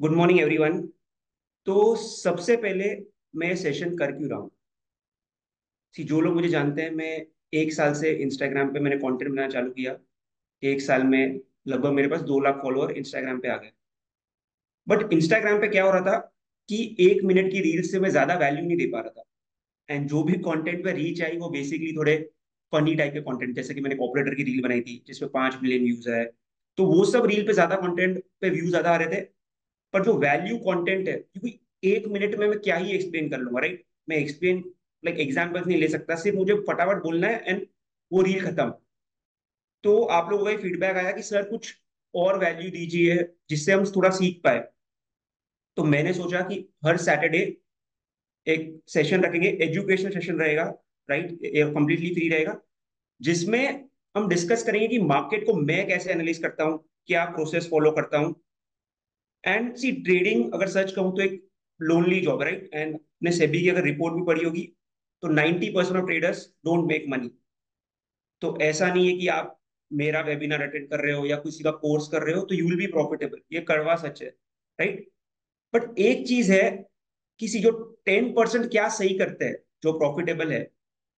Good morning everyone. तो सबसे पहले मैं सेशन कर क्यों रहा हूँ? सी जो लोग मुझे जानते हैं, मैं एक साल से इंस्टाग्राम पे मैंने कंटेंट बनाना चालू किया। एक साल में लगभग मेरे पास 2 लाख फॉलोअर इंस्टाग्राम पे आ गए। बट इंस्टाग्राम पे क्या हो रहा था कि 1 मिनट की रील से मैं ज्यादा वैल्यू नहीं दे पा रहा था। एंड जो भी कंटेंट पे रीच आई वो बेसिकली थोड़े फनी टाइप के कंटेंट, जैसे कि मैंने कॉपरेटर की रील बनाई थी जिसमें 5 मिलियन व्यूज है। तो वो सब रील पे ज्यादा कंटेंट पे व्यूज ज्यादा आ रहे थे। पर जो वैल्यू कंटेंट है, क्योंकि 1 मिनट में मैं क्या ही एक्सप्लेन कर लूंगा, राइट? मैं एक्सप्लेन लाइक एग्जाम्पल्स नहीं ले सकता, सिर्फ मुझे फटाफट बोलना है एंड वो रील खत्म। तो आप लोगों का फीडबैक आया कि सर कुछ और वैल्यू दीजिए जिससे हम थोड़ा सीख पाए। तो मैंने सोचा कि हर सैटरडे एक सेशन रखेंगे, एजुकेशनल सेशन रहेगा, राइट? कंप्लीटली फ्री रहेगा, जिसमें हम डिस्कस करेंगे कि मार्केट को मैं कैसे एनालाइज करता हूँ, क्या प्रोसेस फॉलो करता हूँ। एंड सी ट्रेडिंग अगर सच कहूँ तो एक लोनली जॉब, राइट? एंड ने सेबी की अगर रिपोर्ट भी पढ़ी होगी तो 90% of traders don't make money. तो ऐसा नहीं है कि आप मेरा वेबिनार अटेंड कर रहे हो या किसी का कोर्स कर रहे हो तो यू विल बी प्रॉफिटेबल, ये कड़वा सच है, राइट? बट एक चीज है, किसी जो 10% क्या सही करते हैं, जो प्रॉफिटेबल है,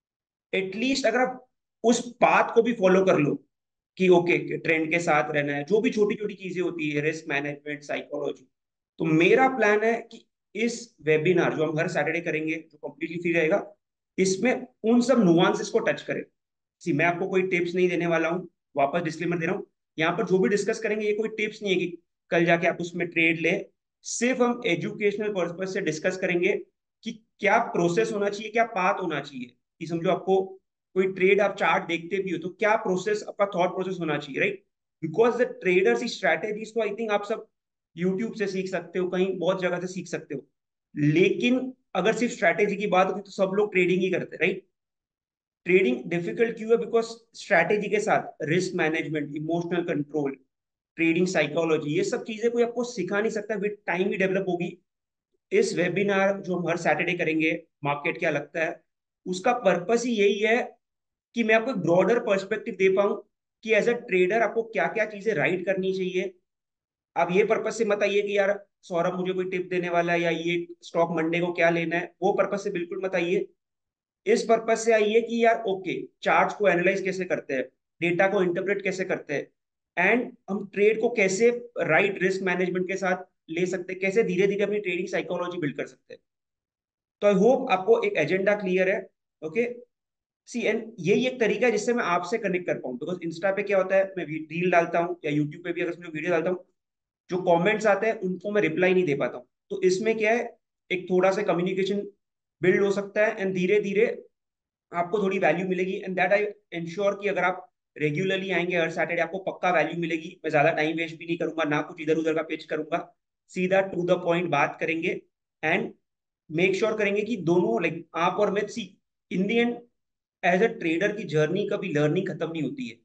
एटलीस्ट अगर आप उस पाथ को भी फॉलो कर लो कि ओके ट्रेंड के साथ रहना है, जो भी छोटी छोटी चीजें होती है, रिस्क मैनेजमेंट, साइकोलॉजी। तो मेरा प्लान है कि इस वेबिनार जो हम हर सैटरडे करेंगे, जो कंप्लीटली फ्री रहेगा, इसमें उन सब नुआंसेस को टच करें। सी मैं आपको कोई टिप्स नहीं देने वाला हूँ, वापस डिस्क्लेमर दे रहा हूँ। यहाँ पर जो भी डिस्कस करेंगे ये कोई टिप्स नहीं है कि कल जाके आप उसमें ट्रेड ले। सिर्फ हम एजुकेशनल पर्पज से डिस्कस करेंगे कि क्या प्रोसेस होना चाहिए, क्या पाथ होना चाहिए। कि समझो आपको कोई ट्रेड, आप चार्ट देखते भी हो तो क्या प्रोसेस, आपका थॉट प्रोसेस होना चाहिए, right? Because the traders strategies तो आई थिंक आप सब यूट्यूब से सीख सकते हो, कहीं बहुत जगह से सीख सकते हो। लेकिन अगर सिर्फ स्ट्रैटेजी की बात होती तो सब लोग ट्रेडिंग ही करते, राइट? ट्रेडिंग डिफिकल्ट क्यों है? बिकॉज स्ट्रैटेजी के साथ risk management, emotional control, trading psychology, ये सब चीजें कोई आपको सिखा नहीं सकता, विद टाइम ही डेवलप होगी। इस वेबिनार जो हम हर सैटरडे करेंगे, मार्केट क्या लगता है, उसका पर्पस ही यही है कि मैं आपको एक ब्रॉडर पर्सपेक्टिव दे पाऊं कि एज अ ट्रेडर आपको क्या क्या चीजें राइट करनी चाहिए। आप ये पर्पस से मत आइए कि यार सौरभ मुझे कोई टिप देने वाला है या ये स्टॉक मंडे को क्या लेना है, वो पर्पस से बिल्कुल मत आइए। इस पर्पज से आइए कि यार ओके, चार्ट्स को एनालाइज कैसे करते हैं, डेटा को इंटरप्रेट कैसे करते हैं, एंड हम ट्रेड को कैसे राइट रिस्क मैनेजमेंट के साथ ले सकते हैं, कैसे धीरे धीरे अपनी ट्रेडिंग साइकोलॉजी बिल्ड कर सकते हैं। तो आई होप आपको एक एजेंडा क्लियर है। ओके, सी एंड यही एक तरीका है जिससे मैं आपसे कनेक्ट कर पाऊँ, बिकॉज इंस्टा पे क्या होता है, मैं रील डालता हूँ या यूट्यूब पे भी अगर मैं वीडियो डालता हूँ, जो कमेंट्स आते हैं उनको मैं रिप्लाई नहीं दे पाता हूँ। तो इसमें क्या है, एक थोड़ा सा कम्युनिकेशन बिल्ड हो सकता है एंड धीरे धीरे आपको थोड़ी वैल्यू मिलेगी। एंड दैट आई इंश्योर कि अगर आप रेगुलरली आएंगे हर सैटरडे, आपको पक्का वैल्यू मिलेगी। मैं ज्यादा टाइम वेस्ट भी नहीं करूंगा, ना कुछ इधर उधर का पिच करूंगा, सीधा टू द पॉइंट बात करेंगे। एंड मेक श्योर करेंगे कि दोनों लाइक आप और मैं, see in the end as a trader की जर्नी कभी लर्निंग खत्म नहीं होती है।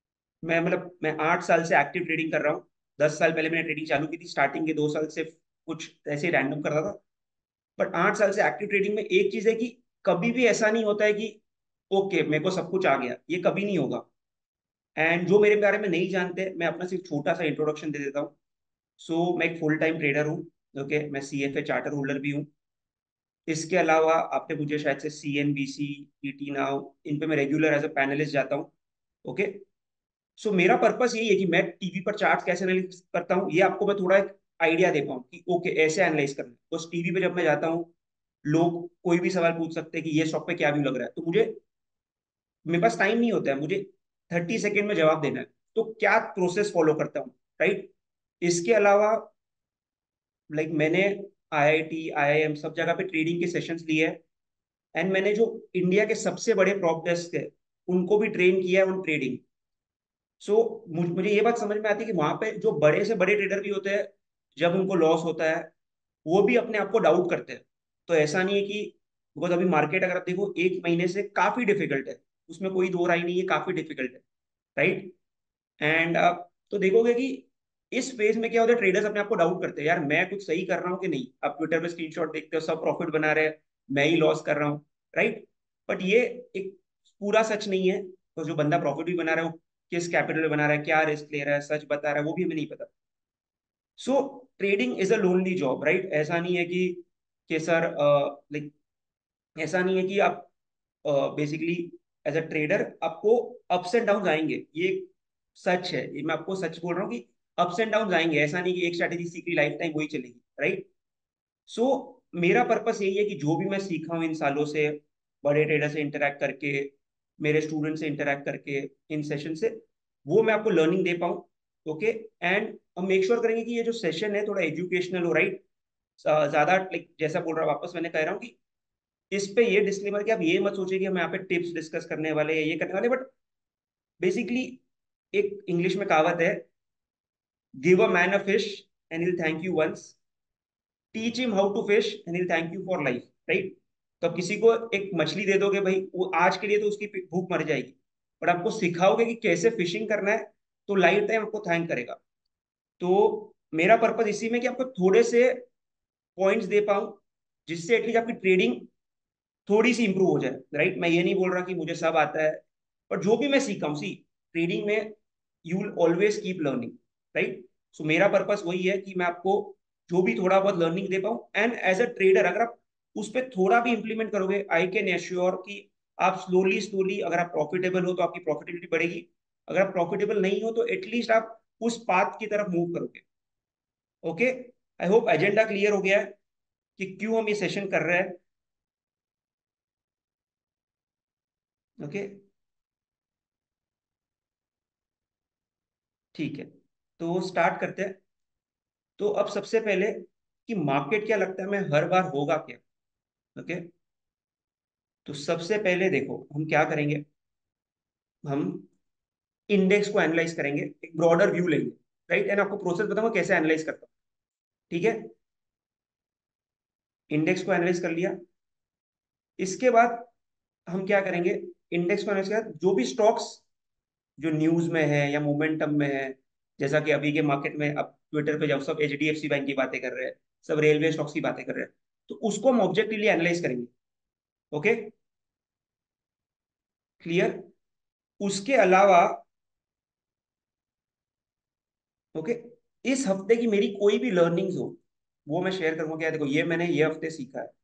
मैं 8 साल से एक्टिव ट्रेडिंग कर रहा हूँ। 10 साल पहले मैंने ट्रेडिंग चालू की थी, स्टार्टिंग के 2 साल से कुछ ऐसे रैंडम कर रहा था। बट 8 साल से एक्टिव ट्रेडिंग में एक चीज है कि कभी भी ऐसा नहीं होता है कि ओके मेरे को सब कुछ आ गया, ये कभी नहीं होगा। एंड जो मेरे बारे में नहीं जानते, मैं अपना सिर्फ छोटा सा इंट्रोडक्शन दे देता हूँ। सो मैं एक फुल टाइम ट्रेडर हूँ। ओके, मैं CFA चार्टर होल्डर भी हूँ। इसके अलावा आपने मुझे शायद से CNBC, PT नाउ, इन पे मैं रेगुलर एज अ पैनलिस्ट जाता हूँ। ओके, सो मेरा पर्पस यही है कि मैं टीवी पर चार्ट कैसे एनालिसिस करता हूँ, ये आपको मैं थोड़ा एक आइडिया दे पाऊँ कि ओके ऐसे एनालाइज करना है। तो टीवी पे जब मैं जाता हूँ, लोग कोई भी सवाल पूछ सकते हैं कि ये स्टॉक पे क्या व्यू लग रहा है, तो मुझे, मेरे पास टाइम नहीं होता है, मुझे 30 सेकेंड में जवाब देना है। तो क्या प्रोसेस फॉलो करता हूँ, राइट? इसके अलावा लाइक मैंने IIT IIM सब जगह पे ट्रेडिंग के सेशंस लिए हैं। एंड मैंने जो इंडिया के सबसे बड़े प्रॉप डेस्क है उनको भी ट्रेन किया है ऑन ट्रेडिंग। सो मुझे ये बात समझ में आती है कि वहां पे जो बड़े से बड़े ट्रेडर भी होते हैं, जब उनको लॉस होता है वो भी अपने आप को डाउट करते हैं। तो ऐसा नहीं है कि, बिकॉज अभी मार्केट अगर आप देखो 1 महीने से काफी डिफिकल्ट है, उसमें कोई दो राय नहीं है, काफी डिफिकल्ट है, राइट? एंड आप तो देखोगे कि इस फेज में क्या होता है, ट्रेडर्स अपने आप को डाउट करते हैं, यार मैं कुछ सही कर रहा हूँ कि नहीं। आप ट्विटर पे स्क्रीनशॉट देखते हो, सब प्रॉफिट बना रहे हैं, मैं ही लॉस कर रहा हूँ, राइट? बट ये एक पूरा सच नहीं है। तो जो बंदा प्रॉफिट भी बना रहा है वो किस कैपिटल में बना रहा है, क्या रिस्क ले रहा है, सच बता रहा है, वो भी हमें नहीं पता। So trading is a lonely job, right? ऐसा नहीं है कि सर, लाइक ऐसा नहीं है कि आप बेसिकली एज अ ट्रेडर आपको अप्स एंड डाउन आएंगे, ये सच है, ये मैं आपको सच बोल रहा हूँ कि अप्स एंड डाउन आएंगे। ऐसा नहीं कि एक स्ट्रैटेजी सीख ली लाइफ टाइम वही चलेगी, राइट? सो मेरा पर्पस यही है कि जो भी मैं सीखा हूँ इन सालों से, बड़े ट्रेडर से इंटरेक्ट करके, मेरे स्टूडेंट से इंटरेक्ट करके, इन सेशन से, वो मैं आपको लर्निंग दे पाऊँ। ओके। एंड हम मेक श्योर करेंगे कि ये जो सेशन है थोड़ा एजुकेशनल हो, राइट? ज्यादा लाइक जैसा बोल रहा हूँ, वापस मैंने कह रहा हूँ कि इस पे ये डिस्क्लेमर कि आप ये मत सोचिए कि हम यहाँ पे टिप्स डिस्कस करने वाले हैं, ये करने वाले, बट बेसिकली एक इंग्लिश में कहावत है, give a man a fish and will thank you once, teach him how to fish and will thank you for life, right? तो आप किसी को एक मछली दे दोगे भाई, वो आज के लिए तो उसकी भूख मर जाएगी, बट आपको सिखाओगे कि कैसे फिशिंग करना है, तो लाइफ टाइम आपको थैंक करेगा। तो मेरा पर्पज इसी में कि आपको थोड़े से पॉइंट्स दे पाऊं, जिससे एटलीस्ट आपकी ट्रेडिंग थोड़ी सी इंप्रूव हो जाए, राइट? मैं ये नहीं बोल रहा कि मुझे सब आता है, पर जो भी मैं सीखा हूँ, सी ट्रेडिंग में you will always keep learning, right? So मेरा पर्पस वही है कि मैं आपको जो भी थोड़ा बहुत लर्निंग दे पाऊँ, एंड एज अ ट्रेडर अगर आप उस पर थोड़ा भी इंप्लीमेंट करोगे, आई कैन एश्योर कि आप स्लोली स्लोली, अगर आप प्रॉफिटेबल हो तो आपकी प्रॉफिटेबिलिटी बढ़ेगी, अगर आप प्रॉफिटेबल नहीं हो तो एटलीस्ट आप उस पाथ की तरफ मूव करोगे। Okay. I hope agenda clear हो गया है कि क्यों हम ये सेशन कर रहे हैं। ओके। ठीक है, तो स्टार्ट करते हैं। तो अब सबसे पहले कि मार्केट क्या लगता है हमें हर बार होगा क्या? ओके। तो सबसे पहले देखो हम क्या करेंगे, हम इंडेक्स को एनालाइज करेंगे, एक ब्रॉडर व्यू लेंगे, राइट? एंड आपको प्रोसेस बताऊंगा कैसे एनालाइज करता हूँ। ठीक है। इंडेक्स को एनालाइज कर लिया, इसके बाद हम क्या करेंगे, इंडेक्स को एनालाइज के बाद जो भी स्टॉक्स जो न्यूज में है या मोमेंटम में है, जैसा कि अभी के मार्केट में, अब ट्विटर पे जाओ सब एचडीएफसी बैंक की बातें कर रहे हैं, सब रेलवे स्टॉक्स की बातें कर रहे हैं, तो उसको हम ऑब्जेक्टिवली एनालाइज करेंगे। ओके। क्लियर? उसके अलावा, ओके, इस हफ्ते की मेरी कोई भी लर्निंग्स हो वो मैं शेयर करूंगा। क्या देखो, ये मैंने ये हफ्ते सीखा है।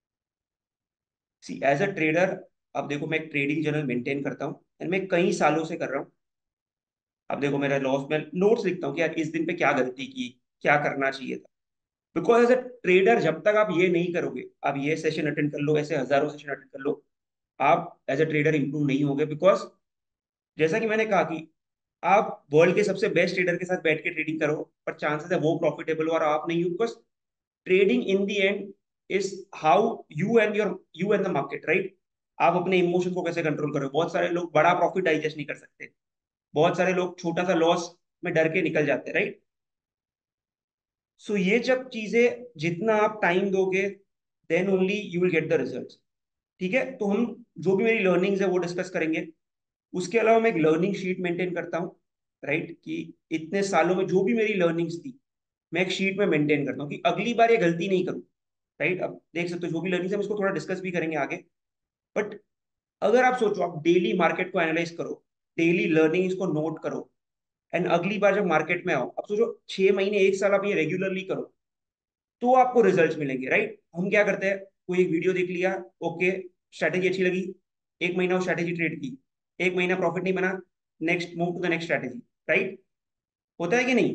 सी एज अ ट्रेडर, अब देखो मैं एक ट्रेडिंग जर्नल मेंटेन करता हूँ एंड मैं कई सालों से कर रहा हूँ। अब देखो मेरा लॉस, मैं नोट्स लिखता हूँ कि यार इस दिन पे क्या गलती की, क्या करना चाहिए था। बिकॉज एज अ ट्रेडर जब तक आप ये नहीं करोगे, आप ये सेशन अटेंड कर लो, ऐसे हजारों सेशन अटेंड कर लो, आप एज अ ट्रेडर इंप्रूव नहीं होगे। बिकॉज जैसा कि मैंने कहा कि आप वर्ल्ड के सबसे बेस्ट ट्रेडर के साथ बैठ के ट्रेडिंग करो, पर चांसेस है वो प्रॉफिटेबल हो और आप नहीं हो। Because trading in the end is how you and the market, right? आप अपने इमोशन को कैसे कंट्रोल करो। बहुत सारे लोग बड़ा प्रॉफिट डाइजेस्ट नहीं कर सकते, बहुत सारे लोग छोटा सा लॉस में डर के निकल जाते हैं, राइट? सो ये जब चीजें, जितना आप टाइम दोगे, then only you will get the result. ठीक है, तो हम जो भी मेरी लर्निंग्स है वो डिस्कस करेंगे। उसके अलावा मैं एक लर्निंग शीट मेंटेन करता हूँ, राइट? कि इतने सालों में जो भी मेरी लर्निंग्स थी, मैं एक शीट में मेंटेन करता हूँ कि अगली बार ये गलती नहीं करूँ, राइट? अब देख सकते हो जो भी लर्निंग्स है, हम इसको थोड़ा डिस्कस भी करेंगे आगे। बट अगर आप सोचो, आप डेली मार्केट को एनालाइज करो, डेली लर्निंग इसको नोट करो, एंड अगली बार जब मार्केट में आओ, अब सोचो 6 महीने, एक साल आप ये रेगुलरली करो, तो आपको रिजल्ट्स मिलेंगे, राइट? हम क्या करते हैं, कोई एक वीडियो देख लिया, ओके, स्ट्रैटेजी अच्छी लगी, एक महीना वो स्ट्रैटेजी ट्रेड की, एक महीना प्रॉफिट नहीं बना, next move to the next strategy, right? होता है कि नहीं?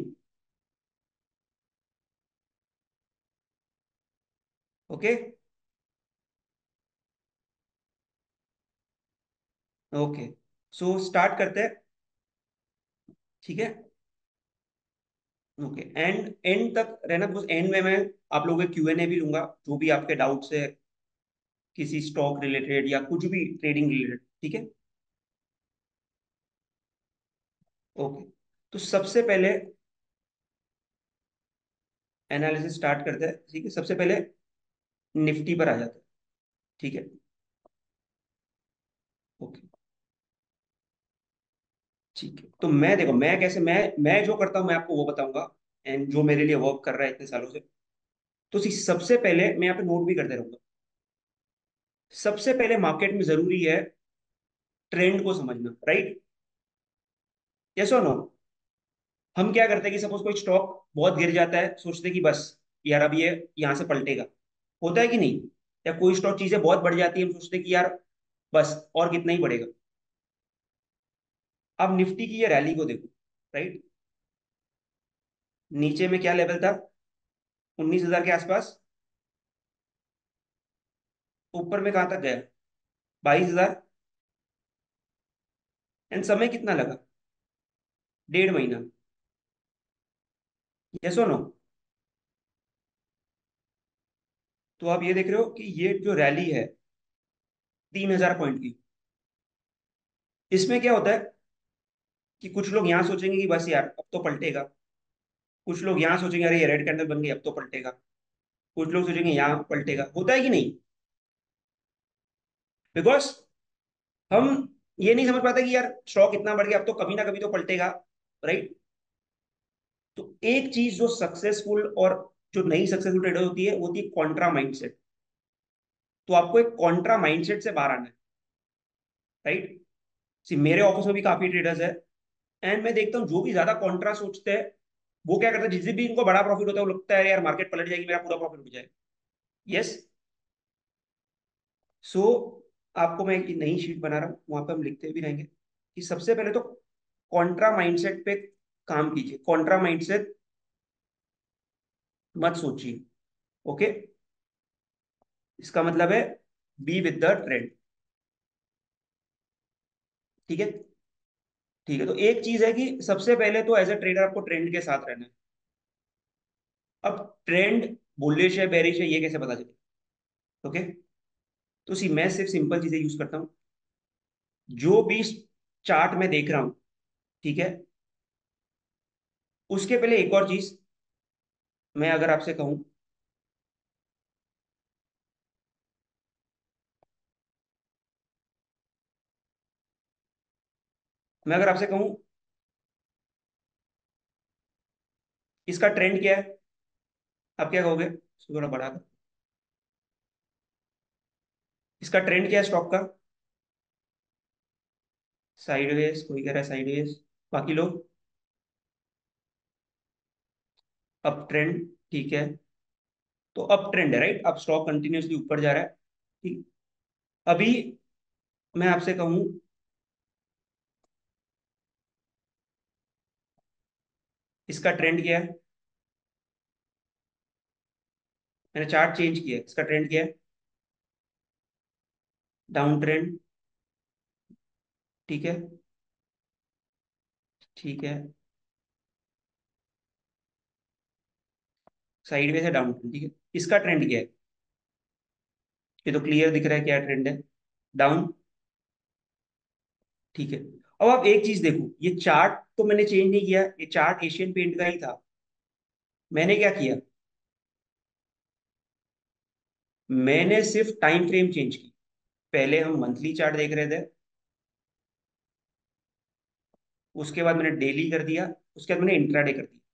ओके। ओके, सो स्टार्ट करते हैं। ठीक है। ओके, एंड एंड तक रहना, बिकॉज एंड में मैं आप लोगों के क्यूएनए भी लूंगा, जो भी आपके डाउट्स है किसी स्टॉक रिलेटेड या कुछ भी ट्रेडिंग रिलेटेड। ठीक है। ओके, तो सबसे पहले एनालिसिस स्टार्ट करते हैं। ठीक है, सबसे पहले निफ्टी पर आ जाते हैं। ठीक है। ओके। ठीक है, तो मैं देखो, मैं कैसे, मैं जो करता हूँ मैं आपको वो बताऊंगा, एंड जो मेरे लिए वर्क कर रहा है इतने सालों से। तो सबसे पहले मैं यहाँ पे नोट भी करते रहूंगा। सबसे पहले मार्केट में जरूरी है ट्रेंड को समझना, राइट? यस और नो? हम क्या करते हैं कि सपोज कोई स्टॉक बहुत गिर जाता है, सोचते हैं कि बस यार अब ये यहाँ से पलटेगा, होता है कि नहीं? या कोई स्टॉक चीजें बहुत बढ़ जाती है, हम सोचते हैं कि यार बस और कितना ही बढ़ेगा। अब निफ्टी की ये रैली को देखो, राइट? नीचे में क्या लेवल था? 19,000 के आसपास। ऊपर में कहाँ तक गया? 22,000। एंड समय कितना लगा? 1.5 महीना। यस और नो? तो आप ये देख रहे हो कि ये जो रैली है 3,000 पॉइंट की, इसमें क्या होता है कि कुछ लोग यहाँ सोचेंगे कि बस यार अब तो पलटेगा, कुछ लोग यहाँ सोचेंगे अरे ये रेड कैंडल बन गई अब तो पलटेगा, कुछ लोग सोचेंगे यहाँ पलटेगा, होता है कि नहीं? बिकॉज हम ये नहीं समझ पाते कि यार स्टॉक इतना बढ़ गया अब तो कभी ना कभी तो पलटेगा, राइट? तो एक चीज जो सक्सेसफुल और जो नई सक्सेसफुल ट्रेडर होती है वो होती है कॉन्ट्रा माइंडसेट। तो आपको एक कॉन्ट्रा माइंडसेट से बाहर आना है, राइट? सी मेरे ऑफिस में भी काफी ट्रेडर्स है, एंड मैं देखता हूँ जो भी ज्यादा कॉन्ट्रा सोचते हैं वो क्या करते हैं, जिस दिन भी इनको बड़ा प्रॉफिट होता है वो लगता है यार मार्केट पलट जाएगी, मेरा पूरा प्रॉफिट उठ जाएगा। यस। सो आपको मैं एक नई शीट बना रहा हूँ, वहां पे हम लिखते भी रहेंगे कि सबसे पहले तो कॉन्ट्रा माइंडसेट पे काम कीजिए। कॉन्ट्रा माइंडसेट मत सोचिए, ओके? इसका मतलब है बी विद द ट्रेंड। ठीक है? ठीक है, तो एक चीज है कि सबसे पहले तो एज ए ट्रेडर आपको ट्रेंड के साथ रहना है। अब ट्रेंड बुलिश है बेरिश है ये कैसे पता चले? ओके? तो सी मैं सिर्फ सिंपल चीजें यूज करता हूँ। जो भी चार्ट में देख रहा हूँ, ठीक है, उसके पहले एक और चीज मैं अगर आपसे कहूं, मैं अगर आपसे कहूं इसका ट्रेंड क्या है, आप क्या कहोगे? इसको थोड़ा बढ़ा कर, इसका ट्रेंड क्या है स्टॉक का? साइडवेज, कोई कह रहा है साइडवेज, बाकी लोग अप ट्रेंड। ठीक है, तो अप ट्रेंड है, राइट? अब स्टॉक कंटिन्यूअसली ऊपर जा रहा है। ठीक। अभी मैं आपसे कहूं इसका ट्रेंड क्या है, मैंने चार्ट चेंज किया है, इसका ट्रेंड क्या है? Down trend. ठीक है। ठीक है। साइडवेज है, डाउन ट्रेंड। ठीक है, इसका ट्रेंड क्या है? ये तो क्लियर दिख रहा है क्या ट्रेंड है, डाउन। ठीक है। अब आप एक चीज देखो, ये चार्ट तो मैंने चेंज नहीं किया, ये चार्ट एशियन पेंट का ही था। मैंने क्या किया, मैंने सिर्फ टाइम फ्रेम चेंज की। पहले हम मंथली चार्ट देख रहे थे, उसके बाद मैंने डेली कर दिया, उसके बाद मैंने इंट्राडे कर दिया।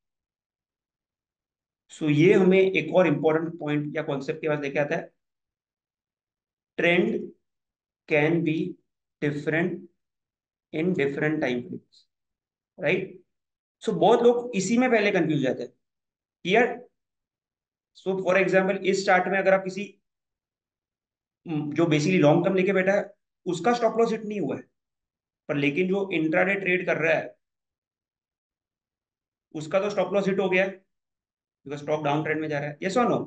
सो ये हमें एक और इंपॉर्टेंट पॉइंट या कॉन्सेप्ट के पास लेके आता है, trend can be different in different time frames, right? So बहुत लोग इसी में पहले कंफ्यूज जाते हैं कि यार, सो फॉर एग्जाम्पल इस चार्ट में अगर आप किसी जो बेसिकली लॉन्ग टर्म लेके बैठा है उसका स्टॉप लॉस हिट नहीं हुआ है, पर लेकिन जो इंट्राडे ट्रेड कर रहा है उसका तो स्टॉप लॉस हिट हो गया है, बिकॉज स्टॉक डाउन ट्रेंड में जा रहा है। यस और नो?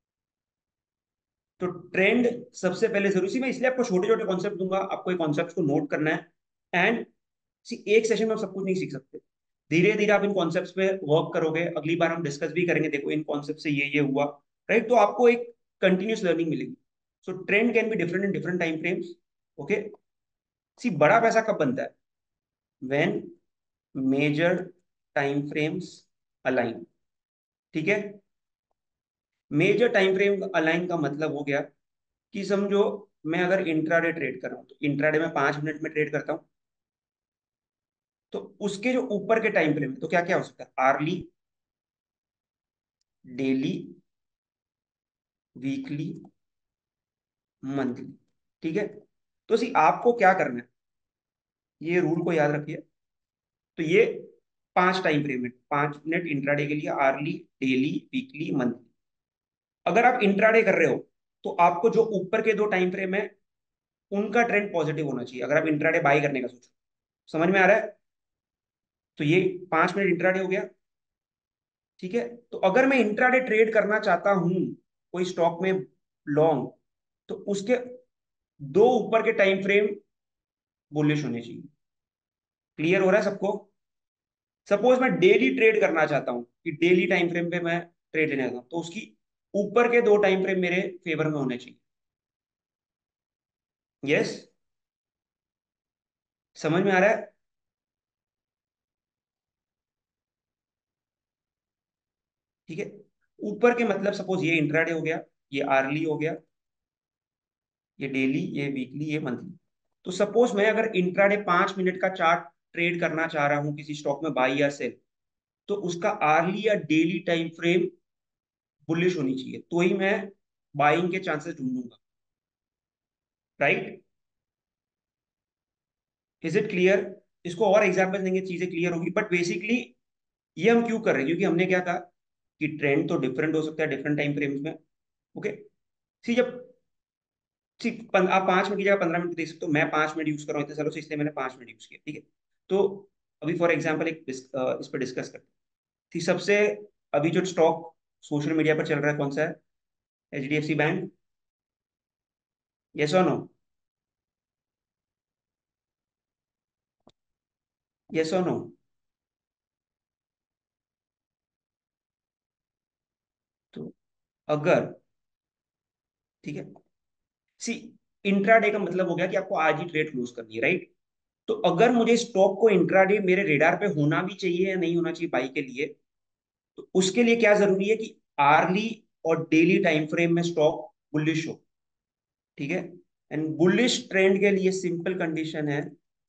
तो ट्रेंड सबसे पहले जरूरी सी, मैं इसलिए आपको छोटे छोटे कॉन्सेप्ट दूंगा, आपको ये कॉन्सेप्ट को नोट करना है। एंड सी एक सेशन में आप सब कुछ नहीं सीख सकते, धीरे धीरे आप इन कॉन्सेप्ट्स पे वर्क करोगे, अगली बार हम डिस्कस भी करेंगे, देखो इन कॉन्सेप्ट से ये हुआ, राइट? तो आपको एक कंटिन्यूस लर्निंग मिलेगी। So trend can be different in different time frames, okay? See बड़ा पैसा कब बनता है? When major time frames align. ठीक है? मेजर टाइम फ्रेम अलाइन का मतलब हो गया कि समझो मैं अगर इंट्राडे ट्रेड कर रहा हूँ तो इंट्राडे में 5 मिनट में ट्रेड करता हूँ, तो उसके जो ऊपर के टाइम फ्रेम है तो क्या क्या हो सकता है? Hourly, daily, weekly, monthly. ठीक है? तो सी आपको क्या करना है, ये रूल को याद रखिए। तो ये 5 टाइम फ्रेम है, 5 मिनट इंट्राडे के लिए, आर्ली, डेली, वीकली, मंथली। अगर आप इंट्राडे कर रहे हो तो आपको जो ऊपर के 2 टाइम फ्रेम है उनका ट्रेंड पॉजिटिव होना चाहिए, अगर आप इंट्राडे बाई करने का सोचो। समझ में आ रहा है? तो ये 5 मिनट इंट्राडे हो गया। ठीक है, तो अगर मैं इंट्राडे ट्रेड करना चाहता हूं कोई स्टॉक में लॉन्ग, तो उसके 2 ऊपर के टाइम फ्रेम बुलिश होने चाहिए। क्लियर हो रहा है सबको? सपोज मैं डेली ट्रेड करना चाहता हूँ कि डेली टाइम फ्रेम पे मैं ट्रेड लेने आता हूँ, तो उसकी ऊपर के 2 टाइम फ्रेम मेरे फेवर में होने चाहिए। यस, समझ में आ रहा है? ठीक है, ऊपर के मतलब सपोज ये इंट्राडे हो गया, ये आर्ली हो गया, ये डेली, ये वीकली, ये मंथली। तो सपोज मैं अगर इंट्राडे 5 मिनट का चार्ट ट्रेड करना चाह रहा हूं किसी स्टॉक में, बाई या सेल, तो उसका आर्ली या डेली टाइम फ्रेम बुलिश होनी चाहिए, तो ही मैं बाइंग के चांसेस ढूंढूंगा। राइट? Is it clear? इसको और एग्जाम्पल देंगे, चीजें क्लियर होगी, बट बेसिकली ये हम क्यों कर रहे हैं, क्योंकि हमने क्या कहा कि ट्रेंड तो डिफरेंट हो सकता है डिफरेंट टाइम फ्रेम्स में। ओके, सी जब सी आप 5 मिनट की जगह 15 मिनट देख सकते हो, मैं 5 मिनट यूज कर रहा हूँ इतने सालों से, इसलिए मैंने 5 मिनट यूज किया। ठीक है, तो अभी फॉर एग्जाम्पल इस पर डिस्कस करते हैं। ठीक, सबसे अभी जो स्टॉक सोशल मीडिया पर चल रहा है कौन सा है? HDFC bank. यस और नो? यस और नो? तो अगर, ठीक है, सी इंट्राडे का मतलब हो गया कि आपको आज ही ट्रेड क्लोज करनी है, राइट? तो अगर मुझे स्टॉक को इंट्राडे मेरे रेडार पे होना भी चाहिए या नहीं होना चाहिए बाई के लिए, तो उसके लिए क्या जरूरी है कि आर्ली और डेली टाइम फ्रेम में स्टॉक बुलिश हो। ठीक है, एंड बुलिश ट्रेंड के लिए सिंपल कंडीशन है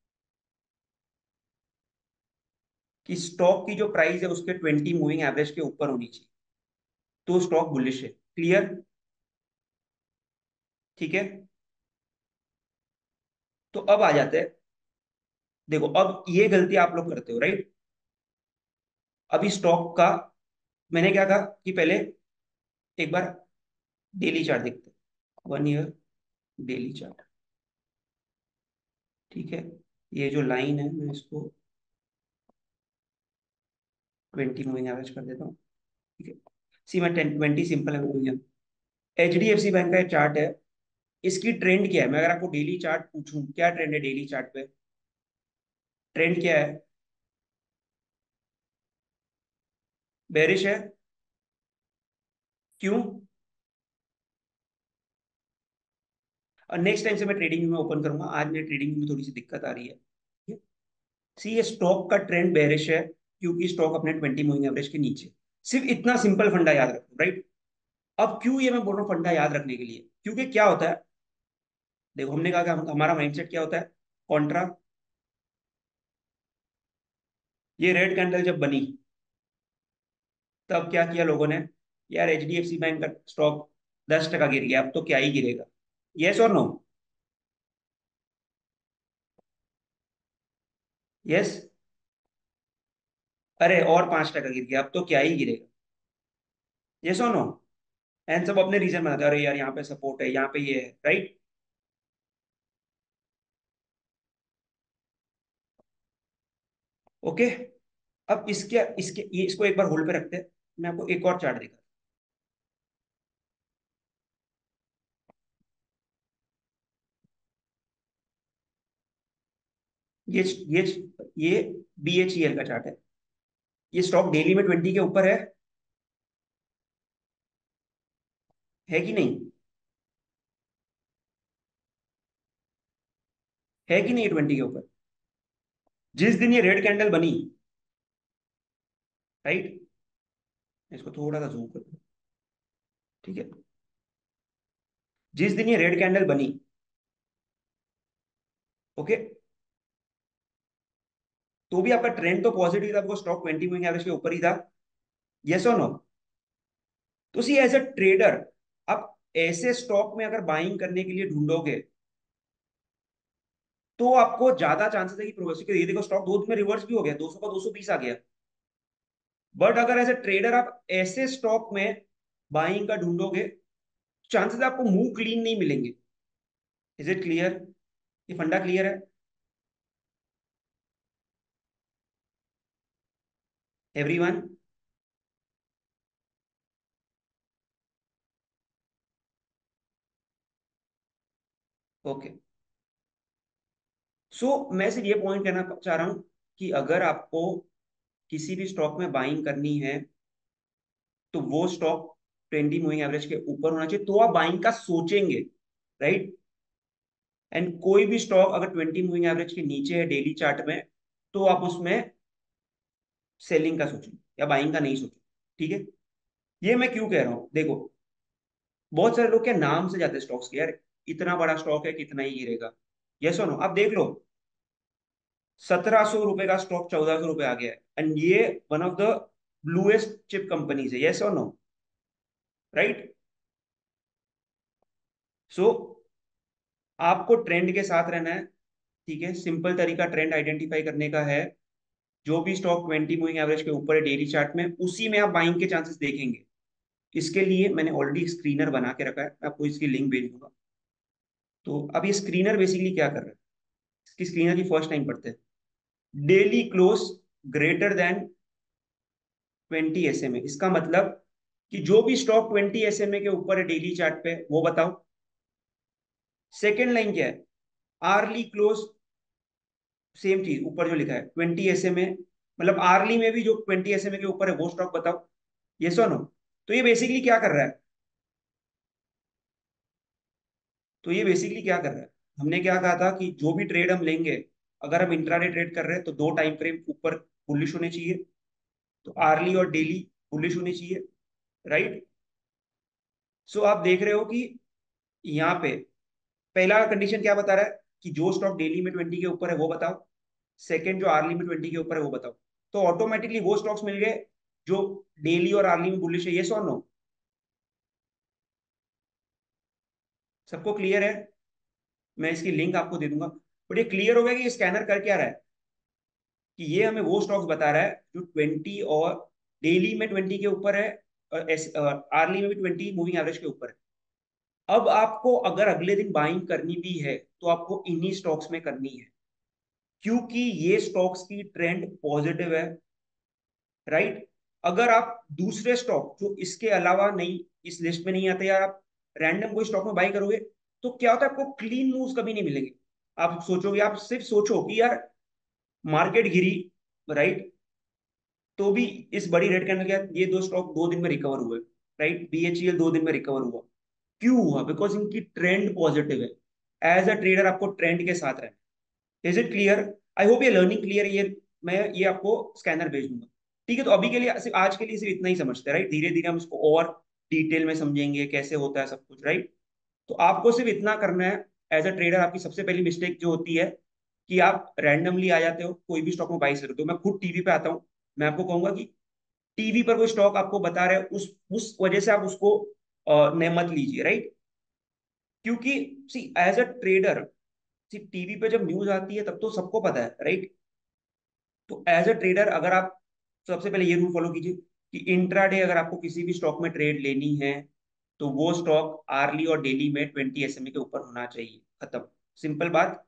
कि स्टॉक की जो प्राइस है उसके 20 मूविंग एवरेज के ऊपर होनी चाहिए, तो स्टॉक बुलिश है। क्लियर? ठीक है, तो अब आ जाते हैं। देखो, अब ये गलती आप लोग करते हो, राइट? अभी स्टॉक का मैंने क्या कहा कि पहले एक बार डेली चार्ट देखते हैं, 1 ईयर डेली चार्ट। ठीक है, ये जो लाइन है मैं इसको 20 मूविंग एवरेज कर देता हूँ। ठीक है, सी मैं 10 20 सिंपल है। HDFC बैंक का एक चार्ट है, इसकी ट्रेंड क्या है? मैं अगर आपको डेली चार्ट पूछूं क्या ट्रेंड है डेली चार्ट पे, ट्रेंड क्या है? बेरिश है। क्यों? और नेक्स्ट टाइम से मैं ट्रेडिंग में ओपन करूंगा, आज मेरी ट्रेडिंग में थोड़ी सी दिक्कत आ रही है। सी ये स्टॉक का ट्रेंड बेरिश है क्योंकि स्टॉक अपने 20 मूविंग एवरेज के नीचे। सिर्फ इतना सिंपल फंडा याद रखो, राइट? अब क्यों ये मैं बोल रहा हूँ फंडा याद रखने के लिए, क्योंकि क्या होता है, देखो हमने कहा कि हमारा माइंडसेट क्या होता है, कॉन्ट्रा। ये रेड कैंडल जब बनी तब क्या किया लोगों ने, यार HDFC बैंक का स्टॉक 10% गिर गया, अब तो क्या ही गिरेगा। यस और नो? यस। अरे और 5% गिर गया, अब तो क्या ही गिरेगा। यस और नो? एंड सब अपने रीजन बनाते हैं, अरे यार यहाँ पे सपोर्ट है, यहाँ पे ये है, राइट? ओके, अब इसके इसके ये इसको एक बार होल्ड पे रखते हैं, मैं आपको एक और चार्ट दिखा। ये ये ये BHEL का चार्ट है। ये स्टॉक डेली में 20 के ऊपर है कि नहीं? है कि नहीं 20 के ऊपर? जिस दिन ये रेड कैंडल बनी, राइट, इसको थोड़ा सा जूम कर दो। ठीक है, जिस दिन ये रेड कैंडल बनी, ओके, तो भी आपका ट्रेंड तो पॉजिटिव था, आपको स्टॉक 20 मूविंग एवरेज के ऊपर ही था। यस और नो? तो सी एज अ ट्रेडर आप ऐसे स्टॉक में अगर बाइंग करने के लिए ढूंढोगे तो आपको ज्यादा चांसेस है कि प्रोग्रेसिव, ये देखो स्टॉक 2 दिन में रिवर्स भी हो गया, 200 का 220 आ गया। बट अगर एज ए ट्रेडर आप ऐसे स्टॉक में बाइंग का ढूंढोगे, चांसेस आपको मुंह क्लीन नहीं मिलेंगे। Is it clear? ये फंडा क्लियर है एवरीवन? ओके। सो मैं सिर्फ ये पॉइंट कहना चाह रहा हूं कि अगर आपको किसी भी स्टॉक में बाइंग करनी है तो वो स्टॉक 20 मूविंग एवरेज के ऊपर होना चाहिए, तो आप बाइंग का सोचेंगे, राइट? एंड कोई भी स्टॉक अगर 20 मूविंग एवरेज के नीचे है डेली चार्ट में, तो आप उसमें सेलिंग का सोचें या बाइंग का नहीं सोचें। ठीक है? ये मैं क्यों कह रहा हूं, देखो, बहुत सारे लोग क्या नाम से जाते हैं स्टॉक्स के, यार इतना बड़ा स्टॉक है कितना ही गिरेगा। यस और नो? आप देख लो, 1700 रुपए का स्टॉक 1400 रुपए आ गया है, एंड ये one of the bluest chip companies है। यस और नो? राइट? सो आपको ट्रेंड के साथ रहना है। ठीक है? सिंपल तरीका ट्रेंड आइडेंटिफाई करने का है, जो भी स्टॉक 20 मूविंग एवरेज के ऊपर है डेली चार्ट में, उसी में आप बाइंग के चांसेस देखेंगे। इसके लिए मैंने ऑलरेडी स्क्रीनर बना के रखा है, मैं आपको इसकी लिंक भेज दूंगा। तो अब ये स्क्रीनर बेसिकली क्या कर रहा है, इसकी स्क्रीनर की फर्स्ट टाइम पढ़ते हैं। Daily close greater than 20 SMA, इसका मतलब कि जो भी स्टॉक 20 SMA के ऊपर है डेली चार्ट पे वो बताओ। सेकेंड लाइन क्या है? आर्ली क्लोज, सेम चीज ऊपर जो लिखा है 20 SMA, मतलब आर्ली में भी जो 20 SMA के ऊपर है वो स्टॉक बताओ। ये सो नो? तो ये बेसिकली क्या कर रहा है, तो ये बेसिकली क्या कर रहा है, हमने क्या कहा था कि जो भी ट्रेड हम लेंगे, अगर हम इंट्राडे ट्रेड कर रहे हैं तो दो टाइम फ्रेम ऊपर बुलिश होने चाहिए, तो आर्ली और डेली बुलिश होने चाहिए, राइट? सो आप देख रहे हो कि यहाँ पे पहला कंडीशन क्या बता रहा है कि जो स्टॉक डेली में 20 के ऊपर है वो बताओ, सेकंड जो आर्ली में 20 के ऊपर है वो बताओ। तो ऑटोमेटिकली वो स्टॉक्स मिल गए जो डेली और आर्ली में बुलिश है। ये और नो? सबको क्लियर है? मैं इसकी लिंक आपको दे दूंगा। बट ये क्लियर हो गया कि ये स्कैनर कर क्या रहा है, कि ये हमें वो स्टॉक्स बता रहा है जो 20 और डेली में 20 के ऊपर है, और आर्ली में भी 20 मूविंग एवरेज के ऊपर है। अब आपको अगर अगले दिन बाइंग करनी भी है तो आपको इन्हीं स्टॉक्स में करनी है, क्योंकि ये स्टॉक्स की ट्रेंड पॉजिटिव है, राइट? अगर आप दूसरे स्टॉक जो इसके अलावा नहीं, इस लिस्ट में नहीं आते, या आप रैंडम कोई स्टॉक में बाई करोगे, तो क्या होता है, आपको क्लीन मूव्स कभी नहीं मिलेंगे। आप सोचोगे, आप सिर्फ सोचो कि यार मार्केट गिरी, राइट, तो भी इस बड़ी रेड कैंडल के बाद ये दो स्टॉक 2 दिन में रिकवर हुए, राइट? बीएचईएल 2 दिन में रिकवर हुआ। क्यों हुआ? बिकॉज इनकी ट्रेंड पॉजिटिव है। एज अ ट्रेडर आपको ट्रेंड के साथ रहना। Is it clear? I hope ये लर्निंग क्लियर है। ये मैं ये आपको स्कैनर भेज दूंगा। ठीक है? तो अभी के लिए आज के लिए सिर्फ इतना ही समझते हैं, राइट? धीरे धीरे हम इसको और डिटेल में समझेंगे कैसे होता है सब कुछ, राइट? तो आपको सिर्फ इतना करना है। एज अ ट्रेडर आपकी सबसे पहली मिस्टेक जो होती है कि आप रैंडमली आ जाते हो कोई भी स्टॉक में बाई करते हो। मैं खुद टीवी पे आता हूँ, मैं आपको कहूंगा कि टीवी पर कोई स्टॉक आपको बता रहे हैं, उस वजह से आप उसको ने मत लीजिए, राइट? क्योंकि see as a trader, see TV पे जब न्यूज आती है तब तो सबको पता है, राइट? तो एज अ ट्रेडर अगर आप, सबसे पहले ये रूल फॉलो कीजिए कि इंट्राडे अगर आपको किसी भी स्टॉक में ट्रेड लेनी है तो वो स्टॉक आर्ली और डेली में 20 SMA के ऊपर होना चाहिए। खत्म। सिंपल बात।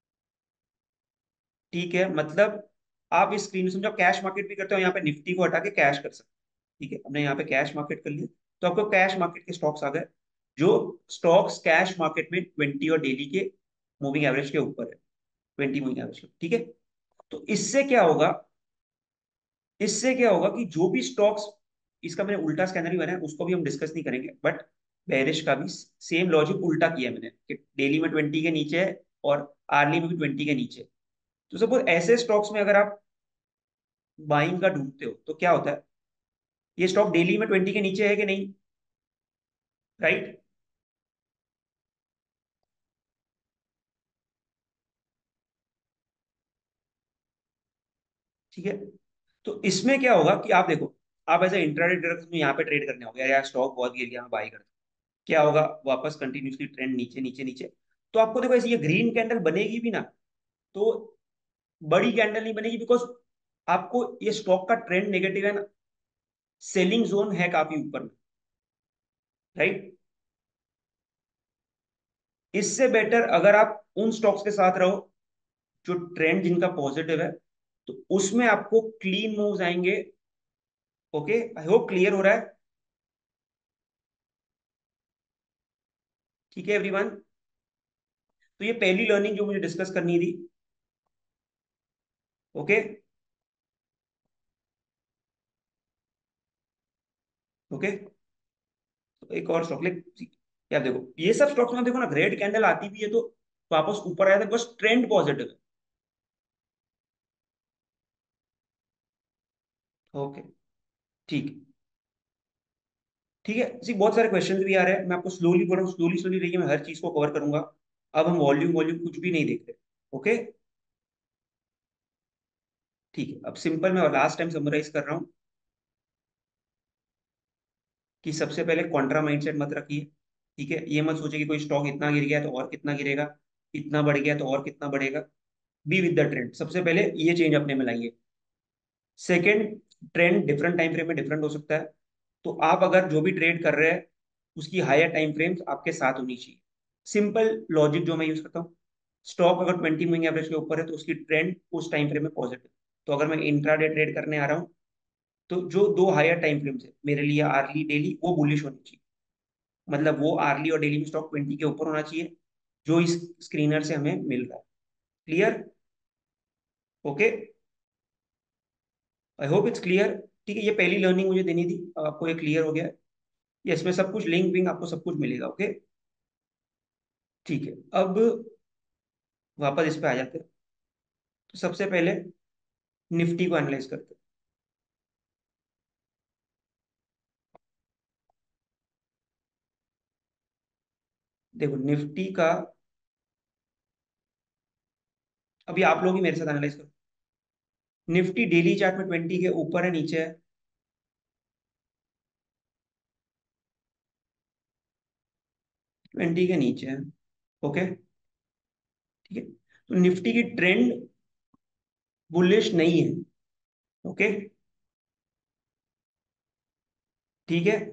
ठीक है? मतलब आप इस स्क्रीन में समझो, कैश मार्केट भी करते हो, यहाँ पे निफ्टी को हटा के कैश कर सकते हैं। ठीक है? हमने यहाँ पे कैश मार्केट कर लिया, तो आपको कैश मार्केट के स्टॉक्स आ गए, जो स्टॉक्स कैश मार्केट में 20 और डेली के मूविंग एवरेज के ऊपर है, 20 मूविंग एवरेज के। ठीक है? तो इससे क्या होगा कि जो भी स्टॉक्स, इसका मैंने उल्टा स्कैनर ही बनाया, उसको भी हम डिस्कस नहीं करेंगे, बट बेरिश का भी सेम लॉजिक उल्टा किया मैंने कि डेली में 20 के नीचे है और आर्ली में भी 20 के नीचे है। तो सपोज ऐसे स्टॉक्स में अगर आप बाइंग का ढूंढते हो तो क्या होता है, ये स्टॉक डेली में 20 के नीचे है कि नहीं, राइट? ठीक है? तो इसमें क्या होगा कि आप देखो, आप ऐसे इंट्राडे ट्रेडर में यहाँ पे ट्रेड करने होगा, यार स्टॉक बहुत गिर गया, मैं बाई करता हूँ। क्या होगा? वापस कंटिन्यूसली ट्रेंड नीचे नीचे नीचे। तो आपको देखो ऐसे ये ग्रीन कैंडल बनेगी भी ना, तो बड़ी कैंडल नहीं बनेगी, बिकॉज आपको ये स्टॉक का ट्रेंड नेगेटिव है ना, सेलिंग जोन है काफी ऊपर में, राइट। इससे बेटर अगर आप उन स्टॉक्स के साथ रहो जो ट्रेंड जिनका पॉजिटिव है, तो उसमें आपको क्लीन मूव्स आएंगे। ओके, आई होप क्लियर हो रहा है। ठीक है एवरीवन। तो ये पहली लर्निंग जो मुझे डिस्कस करनी थी। ओके। ओके, तो एक और स्टॉक ले। यार देखो, ये सब स्टॉक्स में देखो ना, रेड कैंडल आती भी है तो वापस ऊपर आया था, बस ट्रेंड पॉजिटिव है। ओके, ठीक है। ठीक है जी, बहुत सारे क्वेश्चंस भी आ रहे हैं, मैं आपको स्लोली बोल रहा हूँ, स्लोली स्लोली रहिए, मैं हर चीज को कवर करूंगा। अब हम वॉल्यूम वॉल्यूम कुछ भी नहीं देख रहे। ओके, ठीक है। अब सिंपल मैं लास्ट टाइम समराइज कर रहा हूँ कि सबसे पहले कॉन्ट्रा माइंडसेट मत रखिए। ठीक है, ये मत सोचिए कि कोई स्टॉक इतना गिर गया तो और कितना गिरेगा, इतना बढ़ गया तो और कितना बढ़ेगा। बी विद द ट्रेंड, सबसे पहले ये चेंज अपने में लाइए। Second, trend different time frame में डिफरेंट हो सकता है, तो आप अगर जो भी ट्रेड कर रहे हैं उसकी हायर टाइम फ्रेम्स आपके साथ होनी चाहिए। सिंपल लॉजिक जो मैं यूज करता हूँ, स्टॉक अगर 20 मूविंग एवरेज के ऊपर है तो उसकी ट्रेंड उस टाइम फ्रेम में पॉजिटिव। तो अगर मैं इंट्राडे ट्रेड करने आ रहा हूँ, तो जो दो हायर टाइम फ्रेम्स है मेरे लिए, आर्ली डेली, वो बुलिश होनी चाहिए। मतलब वो आर्ली और डेली में स्टॉक 20 के ऊपर होना चाहिए, जो इस स्क्रीनर से हमें मिल रहा है। Clear? Okay, I hope it's clear. ठीक है, ये पहली लर्निंग मुझे देनी थी, आपको ये क्लियर हो गया है। ये इसमें सब कुछ लिंक विंक आपको सब कुछ मिलेगा। ओके, ठीक है। अब वापस इस पे आ जाते हैं। तो सबसे पहले निफ्टी को एनालाइज करते हैं। देखो निफ्टी का, अभी आप लोग ही मेरे साथ एनालाइज करो। निफ्टी डेली चार्ट में 20 के ऊपर है, नीचे है? 20 के नीचे है। ओके, ठीक है। तो निफ्टी की ट्रेंड बुलिश नहीं है। ओके, ठीक है।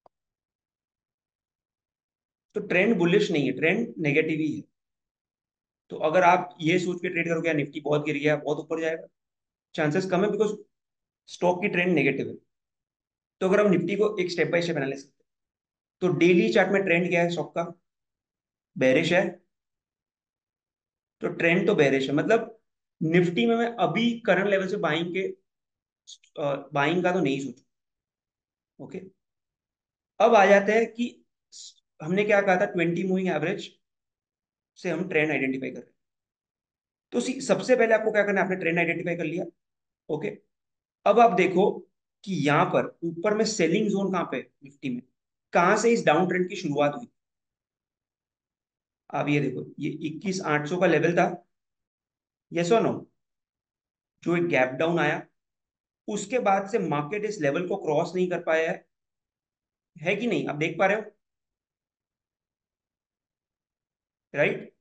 तो ट्रेंड बुलिश नहीं है, ट्रेंड नेगेटिव ही है। तो अगर आप ये सोच के ट्रेड करोगे यार निफ्टी बहुत गिर गया, बहुत ऊपर जाएगा, चांसेस कम है, बिकॉज स्टॉक की ट्रेंड नेगेटिव है। तो अगर हम निफ्टी को एक स्टेप बाय स्टेप एनालिसिस करते हैं, तो डेली चार्ट में ट्रेंड क्या है स्टॉक का? बेरिश है। तो ट्रेंड तो बेरिश है, मतलब निफ्टी में मैं अभी करंट लेवल से बाइंग का तो नहीं सोचू। ओके, अब आ जाते हैं कि हमने क्या कहा था, 20 मूविंग एवरेज से हम ट्रेंड आइडेंटिफाई कर रहे हैं। तो सबसे पहले आपको क्या करना है, आपने ट्रेंड आइडेंटिफाई कर लिया। ओके, अब आप देखो कि यहां पर ऊपर में सेलिंग जोन कहां पे है निफ्टी में, कहां से इस डाउन ट्रेंड की शुरुआत हुई। आप ये देखो, ये 21,800 का लेवल था, यस और नो? जो एक गैप डाउन आया, उसके बाद से मार्केट इस लेवल को क्रॉस नहीं कर पाया है कि नहीं? आप देख पा रहे हो, राइट?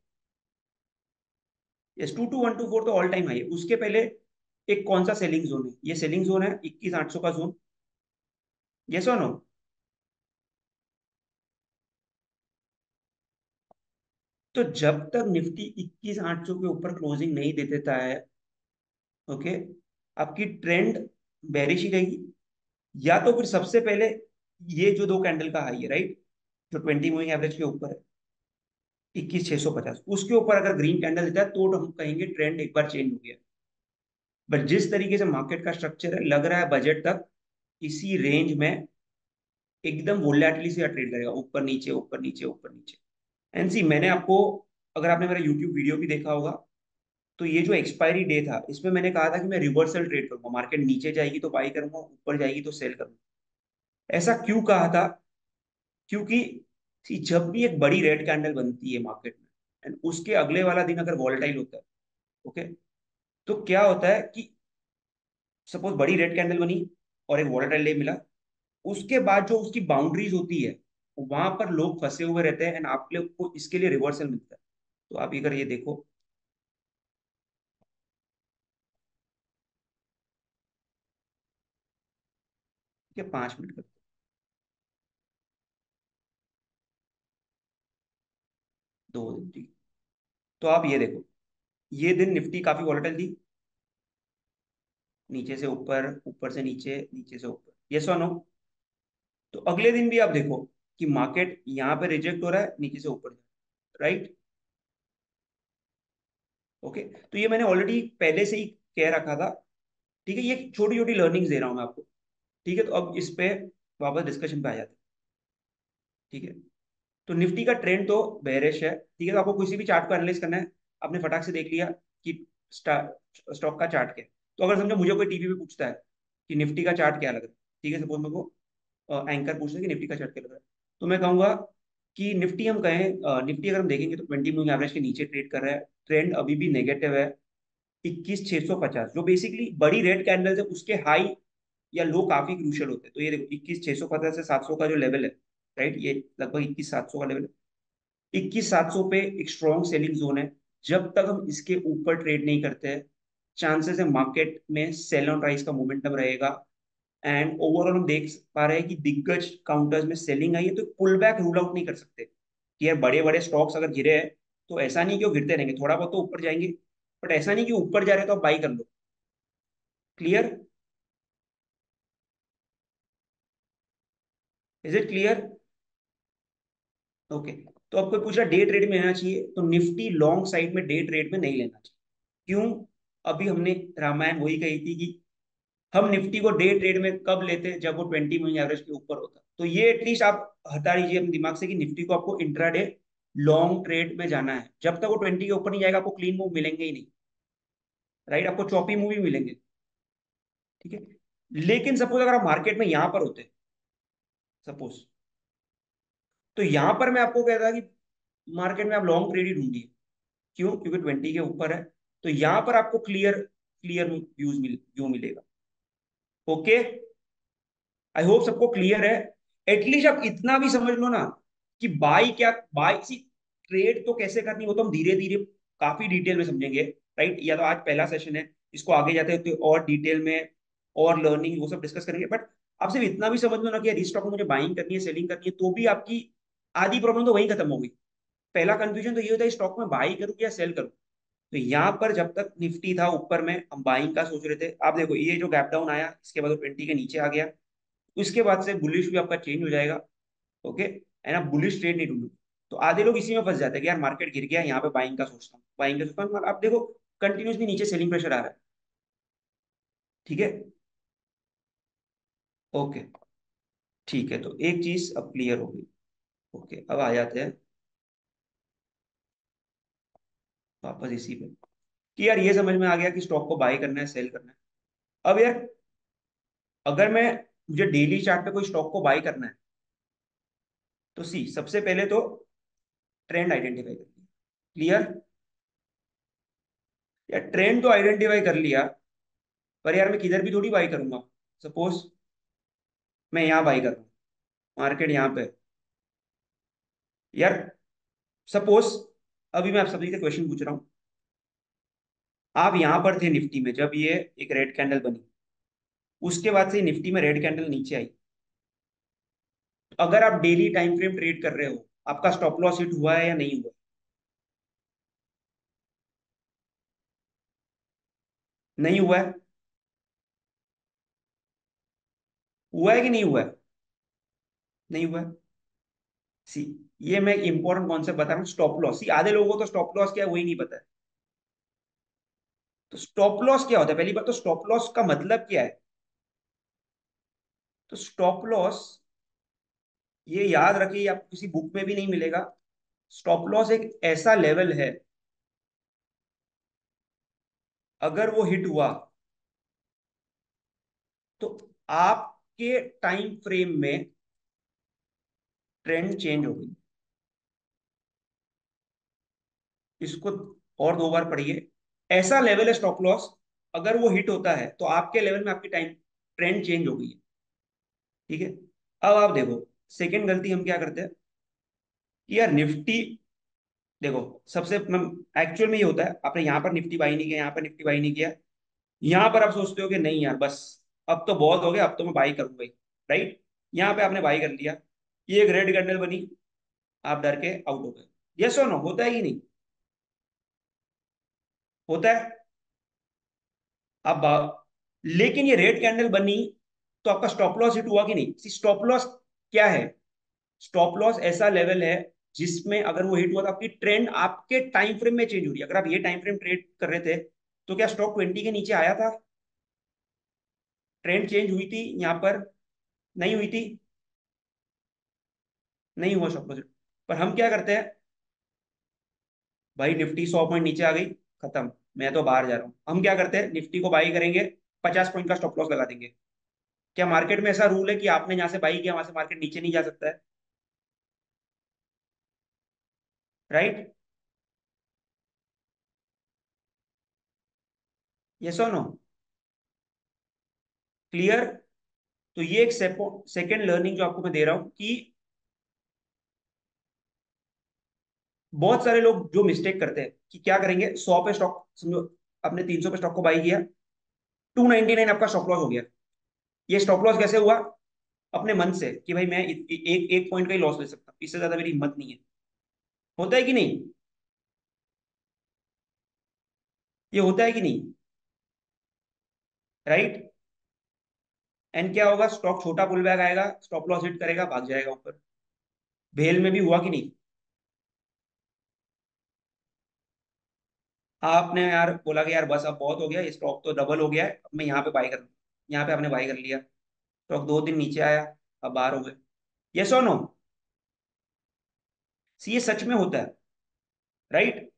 यस, 22,124 तो ऑल टाइम हाई है। उसके पहले एक कौन सा सेलिंग जोन है? ये सेलिंग जोन है 21,800 का जोन, यस और नो? तो जब तक निफ्टी 21,800 के ऊपर क्लोजिंग नहीं दे देता है, ओके, आपकी ट्रेंड बेरिश ही रहेगी। या तो फिर सबसे पहले ये जो दो कैंडल का हाई है, राइट, जो 20 मूविंग एवरेज के ऊपर है, 21,650, उसके ऊपर अगर ग्रीन कैंडल देता है तो हम कहेंगे ट्रेंड एक बार चेंज हो गया। बट जिस तरीके से मार्केट का स्ट्रक्चर है, लग रहा है बजट तक इसी रेंज में एकदम वोलेटिलिटी से ट्रेड करेगा, ऊपर नीचे ऊपर नीचे ऊपर नीचे। एनसी, मैंने आपको, अगर आपने मेरा यूट्यूब वीडियो भी देखा होगा, तो ये जो एक्सपायरी डे था इसमें मैंने कहा था कि मैं रिवर्सल ट्रेड करूंगा, मार्केट नीचे जाएगी तो बाई करूंगा, ऊपर जाएगी तो सेल करूंगा। ऐसा क्यों कहा था? क्योंकि जब भी एक बड़ी रेड कैंडल बनती है मार्केट में, एंड उसके अगले वाला दिन अगर वॉलेटाइल होता है, ओके, तो क्या होता है कि सपोज बड़ी रेड कैंडल बनी और एक वॉलेटाइल डे मिला, उसके बाद जो उसकी बाउंड्रीज होती है, वहां पर लोग फंसे हुए रहते हैं, एंड आप लोग को इसके लिए रिवर्सल मिलता है। तो आप अगर ये देखो, ठीक है, 5 मिनट कर, 2 दिन, ठीक। तो आप ये देखो, ये दिन निफ्टी काफी वॉलेटाइल थी, नीचे से ऊपर, ऊपर से नीचे, नीचे से ऊपर, यस और नो? तो अगले दिन भी आप देखो कि मार्केट यहाँ पे रिजेक्ट हो रहा है, नीचे से ऊपर, राइट? ओके, तो ये मैंने ऑलरेडी पहले से ही कह रखा था। ठीक है, ये छोटी छोटी लर्निंग्स दे रहा हूँ मैं आपको। ठीक है, तो अब इस पे वापस डिस्कशन पे आ जाते हैं। ठीक है, तो निफ्टी का ट्रेंड तो बेरिश है। ठीक है, तो आपको किसी भी चार्ट को एनालाइज करना है, आपने फटाक से देख लिया कि स्टॉक का चार्ट क्या है। तो अगर समझो मुझे कोई टीवी पे पूछता है कि निफ्टी का चार्ट क्या लग रहा है, ठीक है, सपोज मेरे को एंकर पूछते हैं कि निफ्टी का चार्ट क्या लग रहा है, तो मैं कहूंगा कि निफ्टी, हम कहें निफ्टी अगर हम देखेंगे तो 20 मूविंग एवरेज के नीचे ट्रेड कर रहा है, ट्रेंड अभी भी नेगेटिव है। 21,650 जो बेसिकली बड़ी रेड कैंडल्स है, उसके हाई या लो काफी क्रूशियल होते हैं। तो ये देखो, 21,650 से 700 का जो लेवल है, राइट, ये लगभग 21,700 का लेवल है। 21,700 पे एक स्ट्रॉन्ग सेलिंग जोन है। जब तक हम इसके ऊपर ट्रेड नहीं करते हैं, चांसेस है मार्केट में सेल ऑन राइज का मोमेंटम रहेगा। एंड ओवरऑल हम देख पा रहे हैं कि दिग्गज काउंटर्स में सेलिंग आई है, तो पुल बैक रूल आउट नहीं कर सकते कि यार बड़े बड़े स्टॉक्स अगर गिरे हैं तो ऐसा नहीं कि वो गिरते रहेंगे, थोड़ा बहुत तो ऊपर जाएंगे, बट ऐसा नहीं कि ऊपर जा रहे तो आप बाई कर लो। Clear? Is it clear? Okay. तो आपको पूछा डे ट्रेड में लेना चाहिए, तो निफ्टी लॉन्ग साइड में डे ट्रेड में नहीं लेना चाहिए। क्यों? अभी हमने रामायण वही कही थी कि हम निफ्टी को डे ट्रेड में कब लेते हैं, जब वो 20 मूविंग एवरेज के ऊपर होता है। तो ये एटलीस्ट आप हटा लीजिए अपने दिमाग से कि निफ्टी को आपको इंट्राडे लॉन्ग ट्रेड में जाना है। जब तक वो 20 के ऊपर नहीं जाएगा, आपको क्लीन मूव मिलेंगे ही नहीं, राइट? आपको चॉपी मूव ही मिलेंगे। ठीक है, लेकिन सपोज अगर आप मार्केट में यहां पर होते, सपोज, तो यहां पर मैं आपको कहता कि मार्केट में आप लॉन्ग ट्रेड ही ढूंढिए। क्यों? क्योंकि 20 के ऊपर है, तो यहां पर आपको क्लियर क्लियर व्यू मिलेगा। ओके, आई होप सबको क्लियर है। एटलीस्ट आप इतना भी समझ लो ना कि बाई क्या, बाई सी, ट्रेड तो कैसे करनी वो तो हम धीरे धीरे काफी डिटेल में समझेंगे, राइट? या तो आज पहला सेशन है, इसको आगे जाते होते और डिटेल में और लर्निंग वो सब डिस्कस करेंगे। बट आप सिर्फ इतना भी समझ लो ना कि यार इस स्टॉक में मुझे बाइंग करनी है, सेलिंग करनी है, तो भी आपकी आधी प्रॉब्लम तो वहीं खत्म हो गई। पहला कंफ्यूजन तो ये होता है स्टॉक में बाई करूं या सेल करूं। तो यहाँ पर जब तक निफ्टी था ऊपर में, हम बाइंग का सोच रहे थे। आप देखो ये जो गैप डाउन आया, इसके बाद 20 के नीचे आ गया, उसके बाद से बुलिश भी आपका चेंज हो जाएगा। ओके, एंड आप बुलिश ट्रेड नहीं ढूंढो। तो आधे लोग इसी में फंस जाते हैं कि यार मार्केट गिर गया, यहाँ पे बाइंग का सोचता हूँ, बाइंग का सोचता हूँ, आप देखो कंटिन्यूसली नीचे सेलिंग प्रेशर आ रहा है। ठीक है, ओके, ठीक है, तो एक चीज अब क्लियर हो गई। ओके, अब आ जाते हैं वापस इसी पे कि यार ये समझ में आ गया कि स्टॉक को बाय करना है, सेल करना है। अब यार अगर मैं, मुझे डेली चार्ट पे कोई स्टॉक को बाय करना है, तो सी सबसे पहले तो ट्रेंड आइडेंटिफाई करनी है। क्लियर? या ट्रेंड तो आइडेंटिफाई कर लिया, पर यार मैं किधर भी थोड़ी बाई करूंगा। सपोज मैं यहाँ बाई कर रहा हूँ, मार्केट यहाँ पे, यार सपोज अभी मैं आप सभी से क्वेश्चन पूछ रहा हूँ, आप यहाँ पर थे निफ्टी में जब ये एक रेड कैंडल बनी, उसके बाद से निफ्टी में रेड कैंडल नीचे आई, तो अगर आप डेली टाइम फ्रेम ट्रेड कर रहे हो, आपका स्टॉप लॉस हिट हुआ है या नहीं हुआ? नहीं हुआ है? हुआ है कि नहीं हुआ है? नहीं हुआ है। सी, ये मैं इंपॉर्टेंट कॉन्सेप्ट बता रहा हूँ, स्टॉप लॉस। सी, आधे लोगों को तो स्टॉप लॉस क्या है वही नहीं पता है। तो स्टॉप लॉस क्या होता है? पहली बात तो स्टॉप लॉस का मतलब क्या है? तो स्टॉप लॉस, ये याद रखिए, आपको किसी बुक में भी नहीं मिलेगा। स्टॉप लॉस एक ऐसा लेवल है, अगर वो हिट हुआ तो आपके टाइम फ्रेम में ट्रेंड चेंज हो गई। इसको और 2 बार पढ़िए। ऐसा लेवल है स्टॉप लॉस, अगर वो हिट होता है तो आपके लेवल में आपकी टाइम ट्रेंड चेंज हो गई है। ठीक है, अब आप देखो, सेकंड गलती हम क्या करते हैं कि यार निफ्टी, देखो सबसे एक्चुअल में ये होता है, आपने यहाँ पर निफ्टी बाई नहीं किया, यहाँ पर निफ्टी बाई नहीं किया, यहाँ पर आप सोचते हो कि नहीं यार बस अब तो बहुत हो गया, अब तो मैं बाई करूंगा ही। राइट। यहाँ पे आपने बाई कर लिया, ये एक रेड कैंडल बनी, आप डर के आउट हो गए। यस और नो, होता है कि नहीं? होता है। अब लेकिन ये रेड कैंडल बनी तो आपका स्टॉप लॉस हिट हुआ कि नहीं? स्टॉप लॉस क्या है? स्टॉप लॉस ऐसा लेवल है जिसमें अगर वो हिट हुआ तो आपकी ट्रेंड आपके टाइम फ्रेम में चेंज हो रही है। अगर आप ये टाइम फ्रेम ट्रेड कर रहे थे तो क्या स्टॉक 20 के नीचे आया था? ट्रेंड चेंज हुई थी यहाँ पर? नहीं हुई थी। नहीं हुआ स्टॉप लॉस। पर हम क्या करते हैं, भाई निफ्टी 100 पॉइंट नीचे आ गई, खत्म, मैं तो बाहर जा रहा हूँ। हम क्या करते हैं, निफ्टी को बाई करेंगे, 50 पॉइंट का स्टॉप लॉस लगा देंगे। क्या मार्केट में ऐसा रूल है कि आपने जहां से बाई किया वहां से मार्केट नीचे नहीं जा सकता है? राइट। यस और नो? क्लियर? तो ये एक सेकेंड लर्निंग जो आपको मैं दे रहा हूं कि बहुत सारे लोग जो मिस्टेक करते हैं कि क्या करेंगे, 100 पे स्टॉक, समझो आपने 300 पे स्टॉक को बाई किया, 299 आपका स्टॉप लॉस हो गया। ये स्टॉप लॉस कैसे हुआ? अपने मन से कि भाई मैं एक एक पॉइंट का ही लॉस ले सकता हूँ, इससे ज्यादा मेरी हिम्मत नहीं है। होता है कि नहीं? ये होता है कि नहीं? राइट। एंड क्या होगा, स्टॉक छोटा पुल बैक आएगा, स्टॉप लॉस हिट करेगा, भाग जाएगा ऊपर। भेल में भी हुआ कि नहीं? आपने यार बोला कि यार बस अब बहुत हो गया, ये स्टॉक तो डबल हो गया है, अब मैं यहाँ पे बाई कर लूँ। यहाँ पे आपने बाई कर लिया, स्टॉक 2 दिन नीचे आया, अब बाहर हो गए। यस और नो? सी ये सच में होता है। राइट।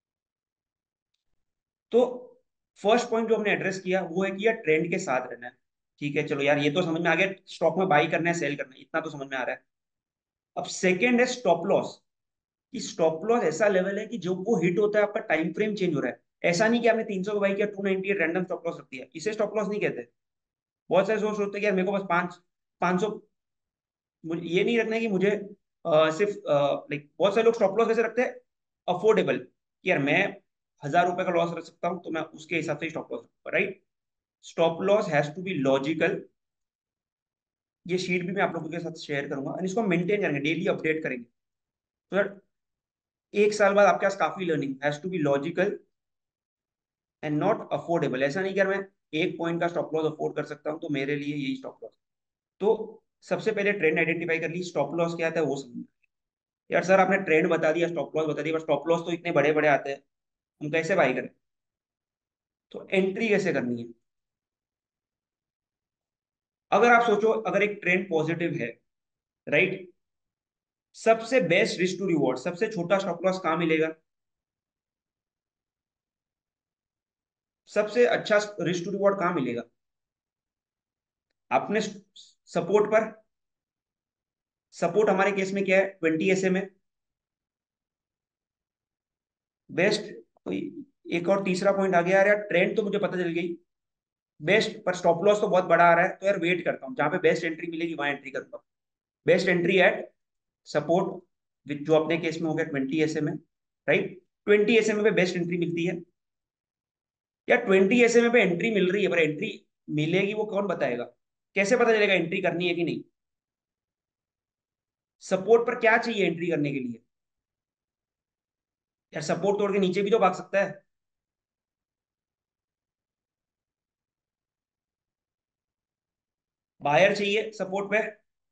तो फर्स्ट पॉइंट जो हमने एड्रेस किया वो है कि यार ट्रेंड के साथ रहना है। ठीक है, चलो यार ये तो समझ में आ गया, स्टॉक में बाई करना है सेल करना है, इतना तो समझ में आ रहा है। अब सेकेंड है स्टॉप लॉस। कि स्टॉप लॉस ऐसा लेवल है कि जो वो हिट होता है आपका टाइम फ्रेम चेंज हो रहा है। ऐसा नहीं कि आपने 300 को बाई किया, 298 रैंडम स्टॉप लॉस रख दिया, इसे स्टॉप लॉस नहीं कहते। बहुत सारे सोच होते हैं कि यार मेरे को बस 500, मुझे ये नहीं रखना है कि मुझे सिर्फ लाइक बहुत सारे लोग स्टॉप लॉस कैसे रखते हैं, अफोर्डेबल, कि यार मैं 1,000 रुपए का लॉस रख सकता हूँ तो मैं उसके हिसाब से स्टॉप लॉस रखूंगा। Right. Stop loss has to be logical. ये शीट भी मैं आप लोगों के साथ शेयर करूंगा और इसको मेंटेन करेंगे, डेली अपडेट करेंगे, तो दैट एक साल बाद आपके पास काफी learning. Has to be logical and not affordable. ऐसा नहीं कि यार मैं 1 पॉइंट का स्टॉप लॉस अफोर्ड कर सकता हूँ तो मेरे लिए यही स्टॉप लॉस। तो सबसे पहले ट्रेंड आइडेंटिफाई कर ली, स्टॉप लॉस क्या आता है वो समझ। यार सर आपने ट्रेंड बता दिया, स्टॉप लॉस बता दिया, पर स्टॉप लॉस तो इतने बड़े बड़े आते हैं, हम कैसे बाई करें? तो एंट्री कैसे करनी है? अगर आप सोचो, अगर एक ट्रेंड पॉजिटिव है, राइट, सबसे बेस्ट रिस्क टू रिवॉर्ड, सबसे छोटा स्टॉप लॉस कहाँ मिलेगा? सबसे अच्छा रिस्क टू रिवॉर्ड कहाँ मिलेगा? आपने सपोर्ट पर। सपोर्ट हमारे केस में क्या है, 20 SMA बेस्ट। कोई एक और तीसरा पॉइंट आ गया, यार यार ट्रेंड तो मुझे पता चल गई, बेस्ट पर स्टॉप लॉस तो बहुत बड़ा आ रहा है, तो यार वेट करता हूँ, जहां पे बेस्ट एंट्री मिलेगी वहां एंट्री करूंगा। Best entry at support, which जो अपने केस में हो गया 20 SMA। राइट। 20 SMA पे बेस्ट एंट्री मिलती है। या 20 SMA पे एंट्री मिल रही है, पर एंट्री मिलेगी वो कौन बताएगा? कैसे पता चलेगा एंट्री करनी है कि नहीं? सपोर्ट पर क्या चाहिए एंट्री करने के लिए? यार सपोर्ट तोड़ के नीचे भी तो भाग सकता है। बायर चाहिए सपोर्ट पे,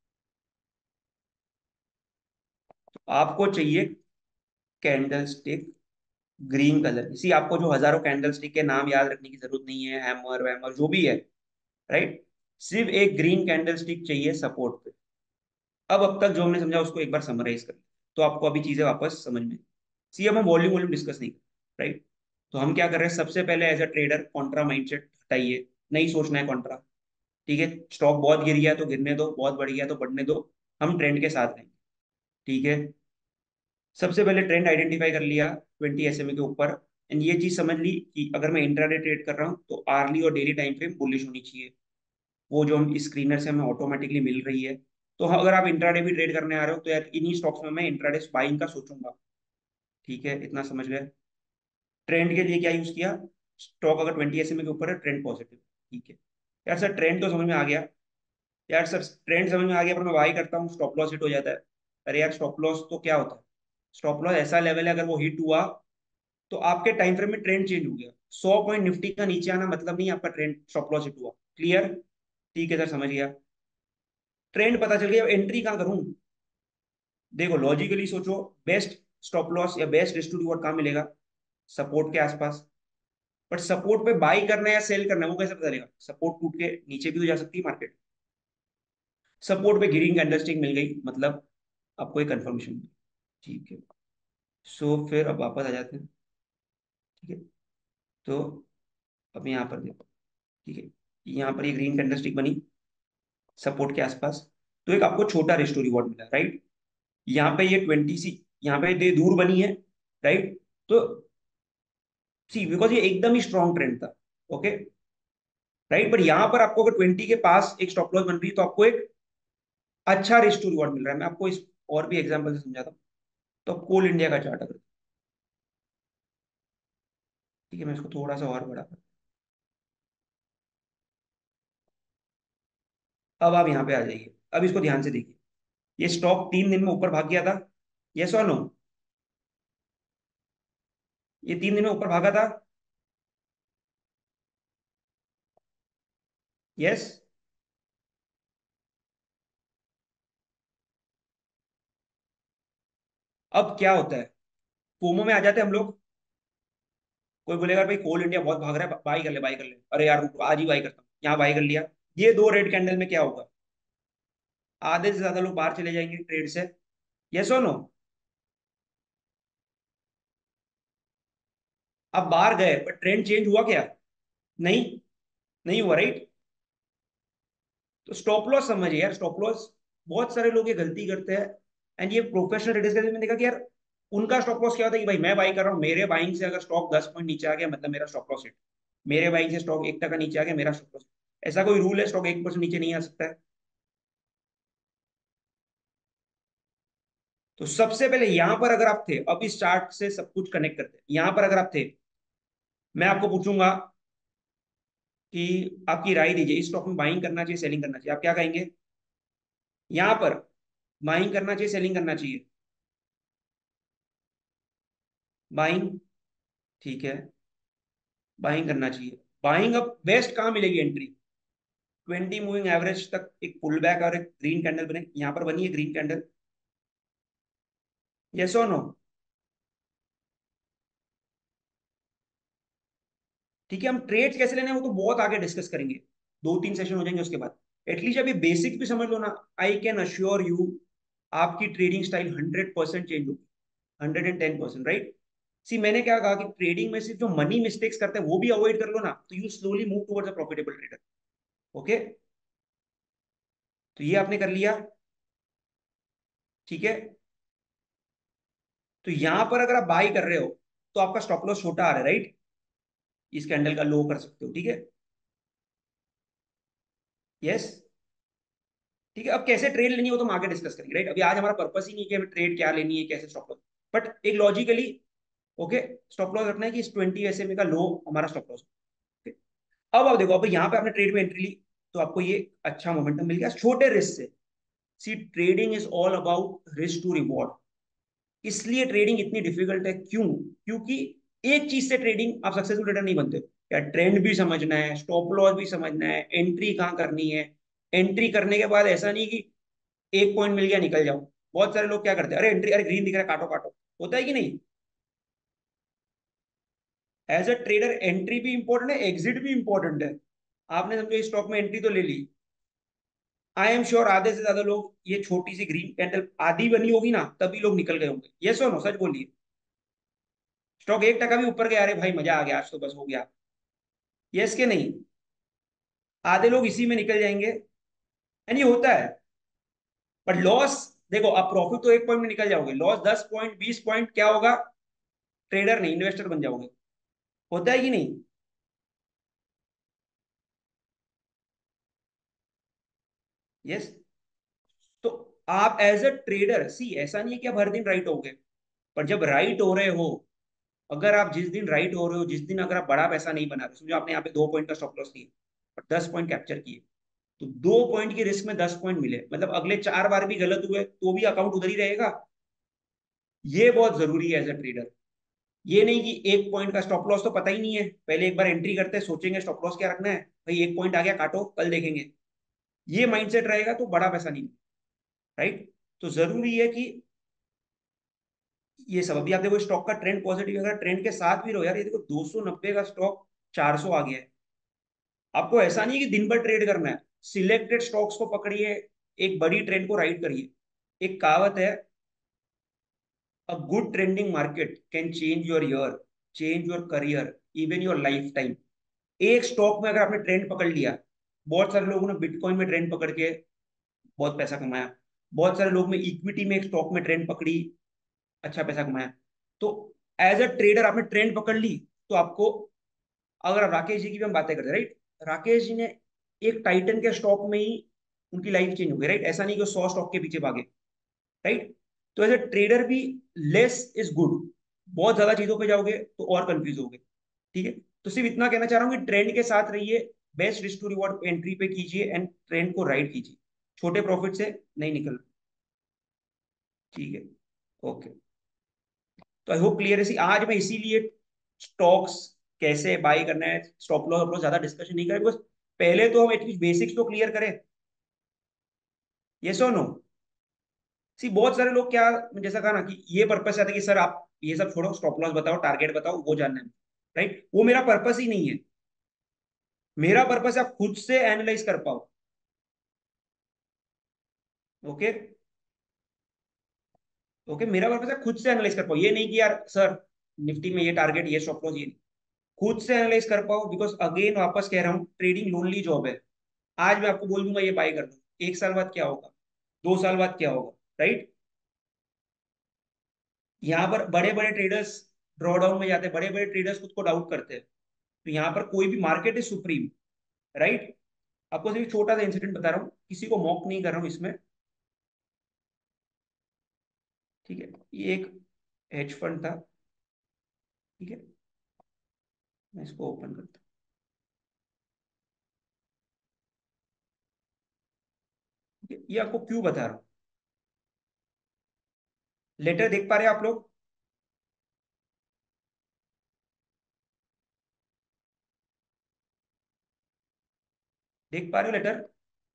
तो आपको चाहिए कैंडल स्टिक ग्रीन कलर। इसी आपको जो हजारों कैंडल स्टिक के नाम याद रखने की जरूरत नहीं है, हैमर वैमर जो भी है। राइट। सिर्फ एक ग्रीन कैंडल स्टिक चाहिए सपोर्ट पे। अब तक जो हमने समझा उसको एक बार समराइज कर, तो आपको अभी चीजें वापस समझ में। सी अब हम वॉल्यूम वॉल्यूम डिस्कस नहीं कर, राइट। तो हम क्या कर रहे हैं, सबसे पहले as a trader contra mindset हटाइए, नहीं सोचना है कॉन्ट्रा। ठीक है, स्टॉक बहुत गिर गया है तो गिरने दो, बहुत बढ़ गया है तो बढ़ने दो, हम ट्रेंड के साथ रहेंगे। ठीक है। सबसे पहले ट्रेंड आइडेंटिफाई कर लिया 20 SMA के ऊपर। एंड ये चीज समझ ली कि अगर मैं इंट्राडे ट्रेड कर रहा हूँ तो आर्ली और डेली टाइम फ्रेम बुलिश होनी चाहिए, वो जो हम स्क्रीनर से हमें ऑटोमेटिकली मिल रही है। तो हाँ, अगर आप इंट्राडे भी ट्रेड करने आ रहे हो तो यार इन्हीं स्टॉक्स में मैं इंट्राडे बाइंग का सोचूंगा। ठीक है, इतना समझ गए। ट्रेंड के लिए क्या यूज किया, स्टॉक अगर 20 SMA के ऊपर है, ट्रेंड पॉजिटिव। ठीक है। यार सर ट्रेंड तो समझ में आ गया, यार सर ट्रेंड समझ में आ गया, पर मैं बाई करता हूँ, स्टॉप लॉस हिट हो जाता है। अरे यार स्टॉप लॉस तो क्या होता है? स्टॉप लॉस ऐसा लेवल है, अगर वो हिट हुआ तो आपके टाइम फ्रेम में ट्रेंड चेंज हो गया। 100 पॉइंट निफ्टी का नीचे आना मतलब नहीं आपका ट्रेंड स्टॉप लॉस हिट हुआ। क्लियर? ठीक है सर, समझ गया। ट्रेंड पता चल गया, अब एंट्री कहाँ करूं? देखो लॉजिकली सोचो, बेस्ट स्टॉप लॉस या बेस्ट रिस्क टू रिवॉर्ड कहाँ मिलेगा? सपोर्ट के आसपास। बट सपोर्ट पे बाई करना है या सेल करना है वो कैसे पता चलेगा? सपोर्ट टूट के नीचे भी तो जा सकती है मार्केट। सपोर्ट पे ग्रीन कैंडलस्टिक मिल गई मतलब आपको एक कंफर्मेशन मिली। ठीक है। सो फिर अब वापस आ जाते हैं। ठीक है। तो अब यहाँ पर देखो। ठीक है। यहाँ पर ये ग्रीन कैंडलस्टिक बनी सपोर्ट के आसपास, तो एक आपको छोटा रिस्टो रिवॉर्ड मिला, राइट? यहाँ पे ये 20 सी, यहाँ पे दे दूर बनी है, राइट? तो सी बिकॉज ये एकदम ही स्ट्रॉन्ग ट्रेंड था। Okay, right? बट यहाँ पर आपको अगर 20 के पास एक स्टॉप लॉस बन रही है तो आपको एक अच्छा रिस्क टू रिवॉर्ड मिल रहा है। मैं आपको इस और भी एग्जांपल से समझाता हूँ। तो कोल इंडिया का चार्ट अगर, ठीक है, मैं इसको थोड़ा सा और बड़ा कर, अब आप यहाँ पे आ जाइए। अब इसको ध्यान से देखिए। ये स्टॉक 3 दिन में ऊपर भाग गया था, यस और नो? ये 3 दिन में ऊपर भागा था, यस? अब क्या होता है, फोमो में आ जाते हैं हम लोग। कोई बोलेगा भाई कोल इंडिया बहुत भाग रहा है, बाई कर ले, बाई कर ले। अरे यार रुको, आज ही बाई करता हूँ, यहाँ बाई कर लिया। ये दो रेड कैंडल में क्या होगा? आधे से ज्यादा लोग बाहर चले जाएंगे ट्रेड से, यस और नो? अब बाहर गए पर ट्रेंड चेंज हुआ क्या? नहीं, नहीं हुआ, राइट? तो स्टॉप लॉस समझिए यार, स्टॉप लॉस बहुत सारे लोग ये गलती करते हैं। एंड ये प्रोफेशनल ट्रेडर्स के मैंने देखा कि यार उनका स्टॉप लॉस क्या होता है कि भाई मैं बाई कर रहा हूँ, मेरे बाइंग से अगर स्टॉक 10 पॉइंट नीचे आ गया मतलब मेरा स्टॉप लॉस हिट। मेरे बाइंग से स्टॉक 1 टका नीचे आ गया, मेरा स्टॉप लॉस। ऐसा कोई रूल है स्टॉक 1% नीचे नहीं आ सकता है? तो सबसे पहले यहां पर अगर आप थे, अब इस चार्ट से सब कुछ कनेक्ट करते हैं, यहां पर अगर आप थे, मैं आपको पूछूंगा कि आपकी राय दीजिए, इस स्टॉक में बाइंग करना चाहिए सेलिंग करना चाहिए, आप क्या कहेंगे? यहां पर बाइंग करना चाहिए सेलिंग करना चाहिए? बाइंग, ठीक है, बाइंग करना चाहिए। बाइंग अब बेस्ट कहाँ मिलेगी एंट्री? 20 मूविंग एवरेज तक एक पुल बैक और एक ग्रीन कैंडल बने, यहाँ पर बनी है ग्रीन कैंडल, यस और नो? ठीक है, हम ट्रेड्स कैसे लेने हैं वो तो बहुत आगे डिस्कस करेंगे, 2-3 सेशन हो जाएंगे उसके बाद। एटलीस्ट अभी बेसिक भी समझ लो ना। आई कैन अश्योर यू आपकी ट्रेडिंग स्टाइल 100% चेंज होगी, 110%, राइट? सी मैंने क्या कहा कि ट्रेडिंग में सिर्फ जो मनी मिस्टेक्स करते हैं वो भी अवॉइड कर लो ना, तो you slowly move towards a profitable trader. Okay, तो ये आपने कर लिया, ठीक है। तो यहां पर अगर आप बाई कर रहे हो तो आपका स्टॉप लॉस छोटा आ रहा है, राइट? इस कैंडल का लो कर सकते हो, ठीक है, यस। ठीक है, अब कैसे ट्रेड लेनी हो तो हम आगे डिस्कस करेंगे, राइट? अभी आज हमारा पर्पस ही नहीं है कि हमें ट्रेड क्या लेनी है, कैसे स्टॉप लॉस। बट एक लॉजिकली, ओके, स्टॉप लॉस रखना है कि इस 20 SMA का लो हमारा स्टॉप लॉस। अब आप देखो, अब यहाँ पे आपने ट्रेड में एंट्री ली तो आपको ये अच्छा मोमेंटम मिल गया छोटे रिस्क से। See trading is all about risk to reward. इसलिए ट्रेडिंग इतनी डिफिकल्ट है, क्यों? क्योंकि एक चीज से ट्रेडिंग आप सक्सेसफुल ट्रेडर नहीं बनते। क्या ट्रेंड भी समझना है, स्टॉप लॉस भी समझना है, एंट्री कहाँ करनी है। एंट्री करने के बाद ऐसा नहीं कि एक पॉइंट मिल गया निकल जाओ। बहुत सारे लोग क्या करते हैं, अरे एंट्री, अरे ग्रीन दिख रहा है काटो काटो, होता है कि नहीं? एज अ ट्रेडर एंट्री भी इंपॉर्टेंट है, एग्जिट भी इंपॉर्टेंट है। आपने समझो इस स्टॉक में एंट्री तो ले ली, आई एम श्योर आधे से ज्यादा लोग ये छोटी सी ग्रीन कैंडल आधी बनी होगी ना तभी लोग निकल गए होंगे, ये सो नो, सच बोलिए। स्टॉक 1 टका भी ऊपर गया, अरे भाई मजा आ गया आज तो बस हो गया, यस के नहीं? आधे लोग इसी में निकल जाएंगे, एंड ये होता है। बट लॉस, देखो आप प्रॉफिट तो 1 पॉइंट में निकल जाओगे, लॉस 10 पॉइंट 20 पॉइंट क्या होगा? ट्रेडर नहीं इन्वेस्टर बन जाओगे। होता है कि नहीं? यस। तो आप एज अ ट्रेडर सी, ऐसा नहीं है कि आप हर दिन राइट हो गए, पर जब राइट हो रहे हो, अगर आप जिस दिन राइट हो रहे हो, जिस दिन अगर आप बड़ा पैसा नहीं बना रहे, समझो आपने यहाँ पे 2 पॉइंट का स्टॉप लॉस लिया और 10 पॉइंट कैप्चर किए, तो 2 पॉइंट की रिस्क में 10 पॉइंट मिले, मतलब अगले 4 बार भी गलत हुए तो भी अकाउंट उधर ही रहेगा। ये बहुत जरूरी है एज अ ट्रेडर। ये नहीं कि 1 पॉइंट का स्टॉप लॉस तो पता ही नहीं है, पहले एक बार एंट्री करते हैं सोचेंगे स्टॉप लॉस क्या रखना है, भाई 1 पॉइंट आ गया काटो कल देखेंगे। ये माइंडसेट रहेगा तो बड़ा पैसा नहीं। राइट। तो जरूरी है कि ये सब, अभी आप देखो स्टॉक का ट्रेंड पॉजिटिव, अगर ट्रेंड के साथ भी रहो यार, ये देखो 290 का स्टॉक 400 आ गया है। आपको ऐसा नहीं है कि दिन भर ट्रेड करना है, सिलेक्टेड स्टॉक्स को पकड़िए, एक बड़ी ट्रेंड को राइड करिए। एक कहावत है, a good trending market can change your year, change your career, even your lifetime. एक स्टॉक में अगर आपने ट्रेंड पकड़ लिया, बहुत सारे लोगों ने बिटकॉइन में ट्रेंड पकड़ के बहुत पैसा कमाया, बहुत सारे लोग में इक्विटी में एक स्टॉक में ट्रेंड पकड़ी, अच्छा पैसा कमाया। तो एज अ ट्रेडर आपने ट्रेंड पकड़ ली, तो आपको, अगर आप राकेश जी की भी हम बातें करते हैं, राइट, राकेश जी ने एक टाइटन के स्टॉक में ही उनकी लाइफ चेंज हो गई, राइट, ऐसा नहीं कि 100 स्टॉक के पीछे भागे। राइट। तो एज ए ट्रेडर भी लेस इज गुड, बहुत ज्यादा चीजों पे जाओगे तो और कंफ्यूज होगे। ठीक है। तो सिर्फ इतना कहना चाह रहा हूँ कि ट्रेंड के साथ रहिए, best risk to reward entry पे कीजिए एंड ट्रेंड को राइड कीजिए, छोटे प्रॉफिट से नहीं निकलना। ठीक है। ओके। तो आई होप क्लियर है। आज मैं इसीलिए स्टॉक्स कैसे बाय करना है, स्टॉप लॉस अपना ज्यादा डिस्कशन नहीं करें, बिकॉज पहले तो हम एटलीस्ट बेसिक्स तो क्लियर करें। यस और नो। सी बहुत सारे लोग क्या, जैसा कहा ना कि ये पर्पस से आता है कि सर आप ये सब छोड़ो, स्टॉप लॉस बताओ, टारगेट बताओ, वो जानना है। राइट, वो मेरा पर्पस ही नहीं है। मेरा पर्पस है आप खुद से एनालाइज कर पाओ। ओके। ओके, मेरा पर्पस है खुद से एनालाइज कर पाओ, ये नहीं कि यार सर निफ्टी में ये टारगेट, ये स्टॉप लॉस, ये नहीं। खुद से एनालाइज कर पाओ, बिकॉज अगेन वापस कह रहा हूँ, ट्रेडिंग लोनली जॉब है। आज मैं आपको बोल दूंगा ये बाय कर दो, 1 साल बाद क्या होगा, 2 साल बाद क्या होगा। राइट। यहाँ पर बड़े बड़े ट्रेडर्स ड्रॉ डाउन में जाते हैं, बड़े बड़े ट्रेडर्स खुद को डाउट करते हैं। तो यहाँ पर कोई भी, मार्केट इज सुप्रीम। राइट। आपको सिर्फ छोटा सा इंसिडेंट बता रहा हूँ, किसी को मॉक नहीं कर रहा हूँ इसमें। ठीक है। ये एक हेज फंड था। ठीक है। मैं इसको ओपन करता हूँ। ठीक है? ये आपको क्यों बता रहा हूँ, लेटर देख पा रहे हैं आप लोग? देख पा रहे हो लेटर?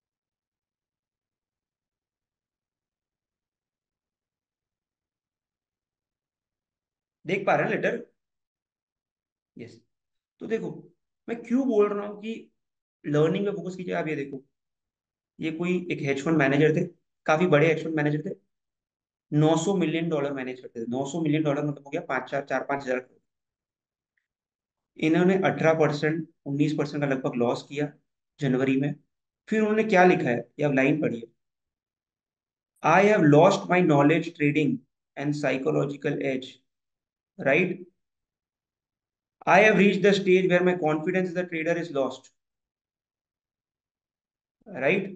देख पा रहे हैं लेटर? यस। तो देखो, मैं क्यों बोल रहा हूँ कि लर्निंग में फोकस कीजिए। आप ये देखो, ये कोई एक हेज फंड मैनेजर थे, काफी बड़े हेज फंड मैनेजर थे, $900 मिलियन मैनेज करते थे। $900 मिलियन मतलब हो गया 5-4 5 हज़ार करोड़। इन्होंने 18%, 19% का लगभग लॉस किया जनवरी में। फिर उन्होंने क्या लिखा है, ये आप लाइन पढ़िए, I have lost my knowledge trading and psychological edge, right, I have reach the stage where my confidence the trader is lost, right.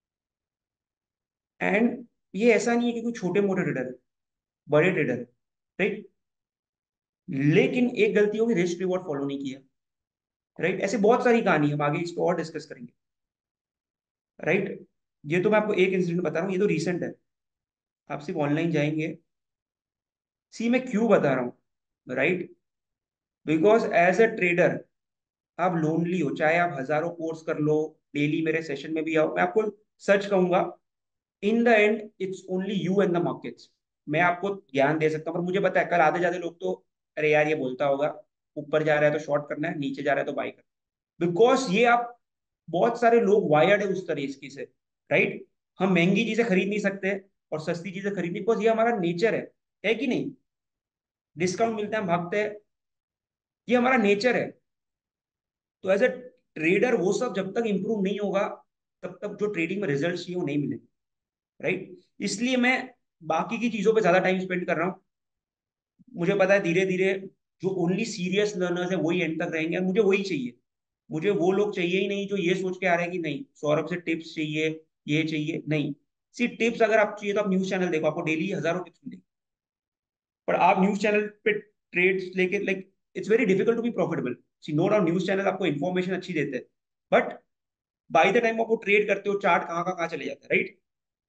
And ये ऐसा नहीं है कि कोई छोटे मोटे ट्रेडर है, बड़े ट्रेडर है। राइट। लेकिन एक गलती होगी, रिस्क रिवॉर्ड फॉलो नहीं किया। राइट। ऐसे बहुत सारी कहानी है, हम आगे इसको और डिस्कस करेंगे। राइट। ये तो मैं आपको एक इंसिडेंट बता रहा हूँ, ये तो रिसेंट है। आप सिर्फ ऑनलाइन जाएंगे। सी मैं क्यों बता रहा हूँ, right, because as a trader आप लोनली हो, चाहे आप हजारों कोर्स कर लो, डेली मेरे सेशन में भी आओ, मैं आपको सच कहूंगा, in the end it's only you and the markets. मैं आपको ज्ञान दे सकता हूँ, पर मुझे पता है कल आधे ज्यादा लोग तो, अरे यार ये बोलता होगा, ऊपर जा रहा है तो शॉर्ट करना है, नीचे जा रहा है तो बाई करना है, बिकॉज ये आप, बहुत सारे लोग वायर्ड है उस तरीके से। राइट। हम महंगी चीजें खरीद नहीं सकते और सस्ती चीजें खरीद नहीं, बिकॉज ये हमारा नेचर है कि नहीं? डिस्काउंट मिलता है हम भागते हैं, ये हमारा नेचर है। तो एज ए ट्रेडर वो सब जब तक इंप्रूव नहीं होगा, तब तक जो ट्रेडिंग में रिजल्ट चाहिए वो नहीं मिलेंगे। राइट। इसलिए मैं बाकी की चीजों पे ज्यादा टाइम स्पेंड कर रहा हूँ। मुझे पता है धीरे धीरे जो ओनली सीरियस लर्नर्स है वही एंड तक रहेंगे, और मुझे वही चाहिए। मुझे वो लोग चाहिए ही नहीं जो ये सोच के आ रहे हैं कि नहीं सौरभ से टिप्स चाहिए, ये चाहिए, नहीं। सिर्फ टिप्स अगर आप चाहिए तो आप न्यूज चैनल देखो, आपको डेली हजारों टिप्स मिलेंगे। पर आप न्यूज चैनल पे ट्रेड्स लेके, like, it's very difficult to be profitable. See no doubt news channel आपको इन्फॉर्मेशन अच्छी देते हैं, बट बाय द टाइम आप वो ट्रेड करते हो, चार्ट कहाँ का कहाँ चले जाता है, राइट।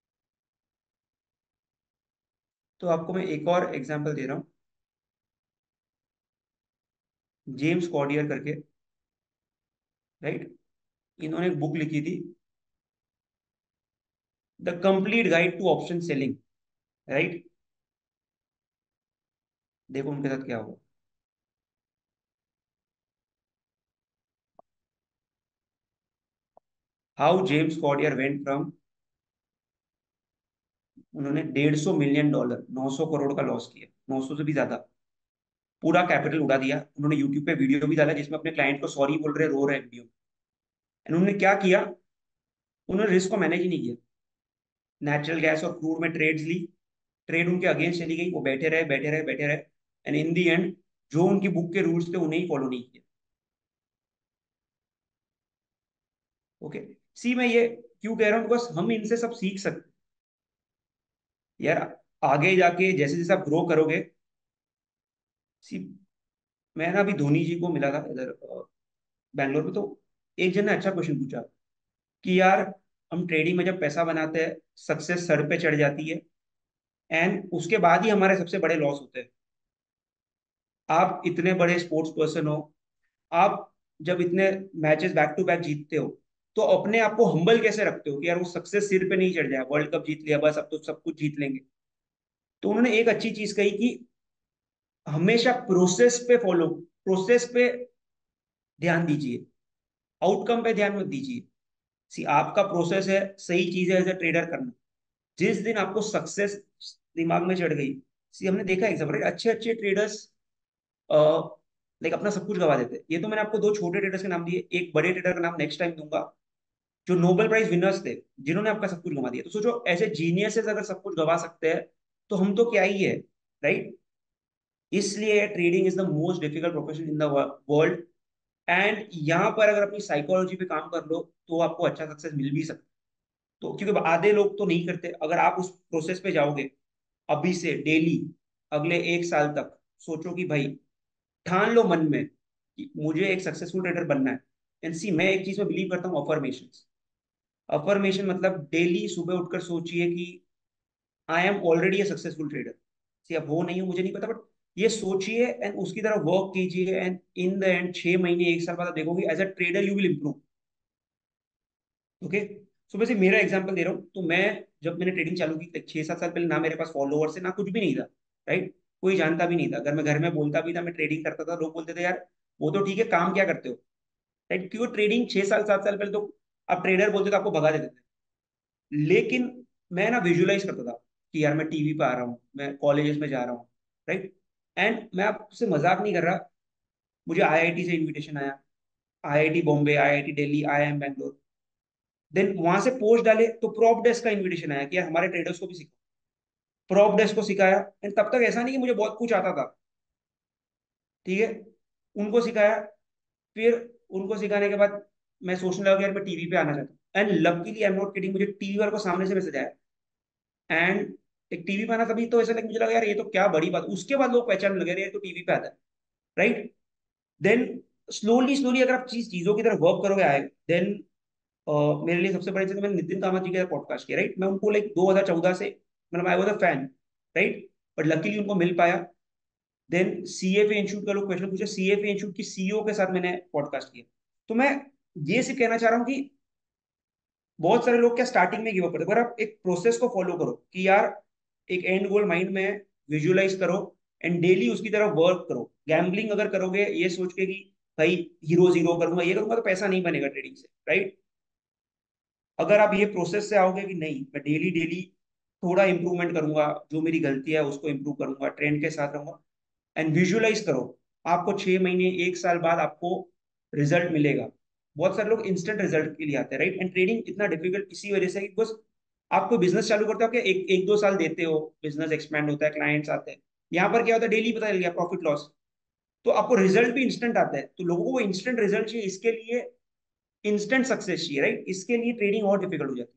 तो आपको मैं एक और एग्जांपल दे रहा हूँ। जेम्स कॉर्डियर करके, राइट, इन्होंने एक बुक लिखी थी, the complete guide to option selling, right. देखो उनके साथ क्या हुआ। How James Cordier went from, उन्होंने 150 मिलियन डॉलर, 900 करोड़ का लॉस किया, 900 से भी ज्यादा, पूरा कैपिटल उड़ा दिया। उन्होंने यूट्यूब पे वीडियो भी डाला जिसमें अपने क्लाइंट को सॉरी बोल रहे, रो रहे हैं वीडियो। उन्होंने क्या किया, उन्होंने रिस्क को मैनेज ही नहीं किया। नेचुरल गैस और क्रूड में ट्रेड्स ली, ट्रेड उनके अगेंस्ट चली गई, वो बैठे रहे बैठे रहे बैठे रहे, एंड इन दी एंड जो उनकी बुक के रूल्स थे उन्हें ही फॉलो नहीं किया। ओके, सी मैं ये क्यों कह रहा हूँ, बिकॉज हम इनसे सब सीख सकते हैं यार। आगे जाके जैसे जैसे आप ग्रो करोगे, सी मैं ना अभी धोनी जी को मिला था इधर बैंगलोर में, तो एक जन ने अच्छा क्वेश्चन पूछा कि यार हम ट्रेडिंग में जब पैसा बनाते हैं, सक्सेस सर पे चढ़ जाती है, एंड उसके बाद ही हमारे सबसे बड़े लॉस होते हैं। आप इतने बड़े स्पोर्ट्स पर्सन हो, आप जब इतने मैचेस बैक टू बैक जीतते हो, तो अपने आप को हम्बल कैसे रखते हो कि यार वो सक्सेस सिर पे नहीं चढ़ जाए, वर्ल्ड कप जीत लिया बस अब तो सब कुछ जीत लेंगे। तो उन्होंने एक अच्छी चीज कही कि हमेशा प्रोसेस पे फॉलो, प्रोसेस पे ध्यान दीजिए, आउटकम पे ध्यान मत दीजिए। सी आपका प्रोसेस है, सही चीज है एज अ ट्रेडर करना। जिस दिन आपको सक्सेस दिमाग में चढ़ गई, सी हमने देखा एग्जाम्पल, अच्छे अच्छे ट्रेडर्स लाइक अपना सब कुछ गवा देते हैं। ये तो मैंने आपको दो छोटे ट्रेडर्स के नाम दिए, एक बड़े ट्रेडर का नाम नेक्स्ट टाइम दूंगा, जो नोबेल प्राइज विनर्स थे, जिन्होंने आपका सब कुछ गवा दिया। तो सोचो ऐसे जीनियसेस अगर सब कुछ गवा सकते हैं, तो हम तो क्या ही है, राइट। इसलिए trading is the most difficult profession in the world, and यहाँ पर अगर अपनी साइकोलॉजी पे काम कर लो तो आपको अच्छा सक्सेस मिल भी सकता है। तो क्योंकि आधे लोग तो नहीं करते, अगर आप उस प्रोसेस पे जाओगे अभी से डेली, अगले 1 साल तक सोचो कि भाई, ठान लो मन में कि मुझे एक सक्सेसफुल ट्रेडर बनना है। एंड सी मैं एक चीज में बिलीव करता हूँ, अफर्मेशन। अफर्मेशन मतलब डेली सुबह उठकर सोचिए कि I am already a successful trader. See अब हो नहीं हो मुझे नहीं पता, बट ये सोचिए एंड उसकी तरफ वर्क कीजिए, एंड इन द एंड 6 महीने 1 साल बाद आप देखोगे as a trader you will improve. Okay, so वैसे मेरा एग्जांपल दे रहा हूँ, तो मैं जब मैंने ट्रेडिंग चालू की 6-7 साल पहले, ना मेरे पास फॉलोअर्स है ना कुछ भी नहीं था, राइट। कोई जानता भी नहीं था, अगर मैं घर में बोलता भी था मैं ट्रेडिंग करता था, लोग बोलते थे यार वो तो ठीक है, काम क्या करते हो, राइट। क्योंकि ट्रेडिंग 6 साल 7 साल पहले तो आप ट्रेडर बोलते तो आपको भगा देते थे। लेकिन मैं ना विजुअलाइज करता था कि यार मैं टीवी पे आ रहा हूँ, मैं कॉलेजेस में जा रहा हूँ, राइट। एंड मैं आपसे मजाक नहीं कर रहा, मुझे आईआईटी से इनविटेशन आया, IIT Bombay, IIT Delhi, IIM Bangalore. Then वहां से पोस्ट डाले तो प्रॉप डेस्क का इनविटेशन आया कि यार हमारे ट्रेडर्स को भी सिखाओ। प्रॉप डेस्क को सिखाया, एंड तब तक ऐसा नहीं कि मुझे बहुत कुछ आता था, ठीक है, उनको सिखाया। फिर उनको सिखाने के बाद मैं सोचने लगा कि यार मैं टीवी पे आना चाहता हूँ, and luckily I am not kidding, मुझे टीवी वाले को सामने से मैसेज आया। एंड एक टीवी पे आना, तभी तो ऐसा लगा, मुझे लगा यार ये तो क्या बड़ी बात, उसके बाद लोग पहचानने लगे, यार ये तो टीवी पे आता है, राइट। देन स्लोली स्लोली अगर आप चीजों की तरफ वर्क करोगे आए, देन मेरे लिए सबसे बड़ी चीज, मैंने नितिन कामत जी का पॉडकास्ट किया, राइट। मैं उनको लाइक 2014 से, मतलब I was a fan, right, but luckily उनको मिल पाया। देन सीएफए इंस्टीट्यूट का लोग क्वेश्चन पूछे, सीएफए इंस्टीट्यूट की सीईओ के साथ मैंने पॉडकास्ट किया। तो मैं ये सिर्फ कहना चाह रहा हूँ कि बहुत सारे लोग क्या स्टार्टिंग में गिव अप करते हैं, अगर आप एक प्रोसेस को फॉलो करो कि यार एक एंड गोल माइंड में विजुअलाइज करो, एंड डेली उसकी तरफ वर्क करो। गैम्बलिंग अगर करोगे ये सोच के कि भाई हीरो जीरो करूंगा ये करूंगा, तो पैसा नहीं बनेगा ट्रेडिंग से, राइट। अगर आप ये प्रोसेस से आओगे कि नहीं मैं डेली डेली थोड़ा इंप्रूवमेंट करूंगा, जो मेरी गलती है उसको इंप्रूव करूंगा, ट्रेंड के साथ रहूंगा, एंड विजुअलाइज करो, आपको 6 महीने 1 साल बाद आपको रिजल्ट मिलेगा। बहुत सारे लोग इंस्टेंट रिजल्ट के लिए आते हैं, राइट। एंड ट्रेडिंग इतना डिफिकल्ट इसी वजह से कि बस आप कोई बिजनेस चालू करते हो, क्या एक एक 2 साल देते हो, बिजनेस एक्सपैंड होता है, क्लाइंट्स आते हैं, यहाँ पर क्या होता है डेली पता चल गया प्रॉफिट लॉस। तो आपको रिजल्ट भी इंस्टेंट आता है, तो लोगों को वो इंस्टेंट रिजल्ट चाहिए, इसके लिए इंस्टेंट सक्सेस चाहिए, राइट। इसके लिए ट्रेडिंग और डिफिकल्ट हो जाती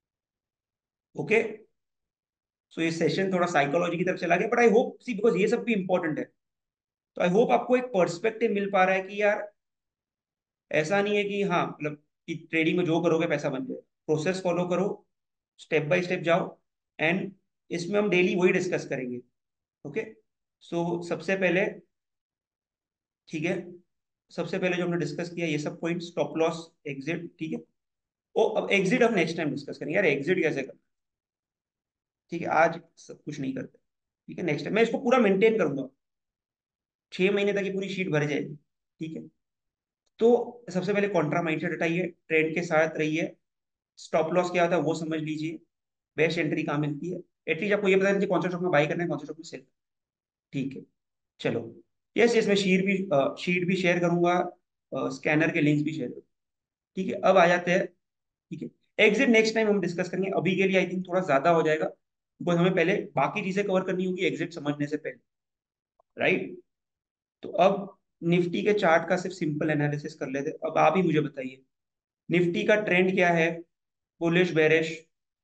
है। ओके, सो ये सेशन थोड़ा साइकोलॉजी की तरफ चला गया, but I hope see because ये सब भी इंपॉर्टेंट है, तो आई होप आपको एक पर्सपेक्टिव मिल पा रहा है कि यार ऐसा नहीं है कि हाँ मतलब कि ट्रेडिंग में जो करोगे पैसा बन जाए। प्रोसेस फॉलो करो, स्टेप बाय स्टेप जाओ, एंड इसमें हम डेली वही डिस्कस करेंगे। ओके। सो सबसे पहले, ठीक है, सबसे पहले जो हमने डिस्कस किया ये सब पॉइंट, स्टॉप लॉस, एग्जिट, ठीक है। ओ अब एग्जिट हम नेक्स्ट टाइम डिस्कस करेंगे यार, एग्जिट कैसे करना। ठीक है, आज सब कुछ नहीं करते। ठीक है, नेक्स्ट टाइम मैं इसको पूरा मेंटेन करूंगा, 6 महीने तक ये पूरी शीट भर जाएगी। ठीक है। तो सबसे पहले कॉन्ट्रा माइंडसेट हटाइए, ट्रेंड के साथ रहिए, स्टॉप लॉस क्या होता है वो समझ लीजिए, बेस्ट एंट्री कहाँ मिलती है, एटलीस्ट आपको ये पता है कि कौन सा स्टॉक में बाई करना है, कौन सा स्टॉक में सेल। ठीक है, चलो। यस यस, मैं शीट भी शेयर करूंगा, स्कैनर के लिंक्स भी शेयर करूंगा। ठीक है, अब आ जाते हैं। ठीक है, एग्जिट नेक्स्ट टाइम हम डिस्कस करेंगे, अभी के लिए आई थिंक थोड़ा ज्यादा हो जाएगा, बिकॉज हमें पहले बाकी चीजें कवर करनी होगी एग्जिट समझने से पहले, राइट। तो अब निफ्टी के चार्ट का सिर्फ सिंपल एनालिसिस कर लेते हैं। अब आप ही मुझे बताइए, निफ्टी का ट्रेंड क्या है, बुलिश बेरिश?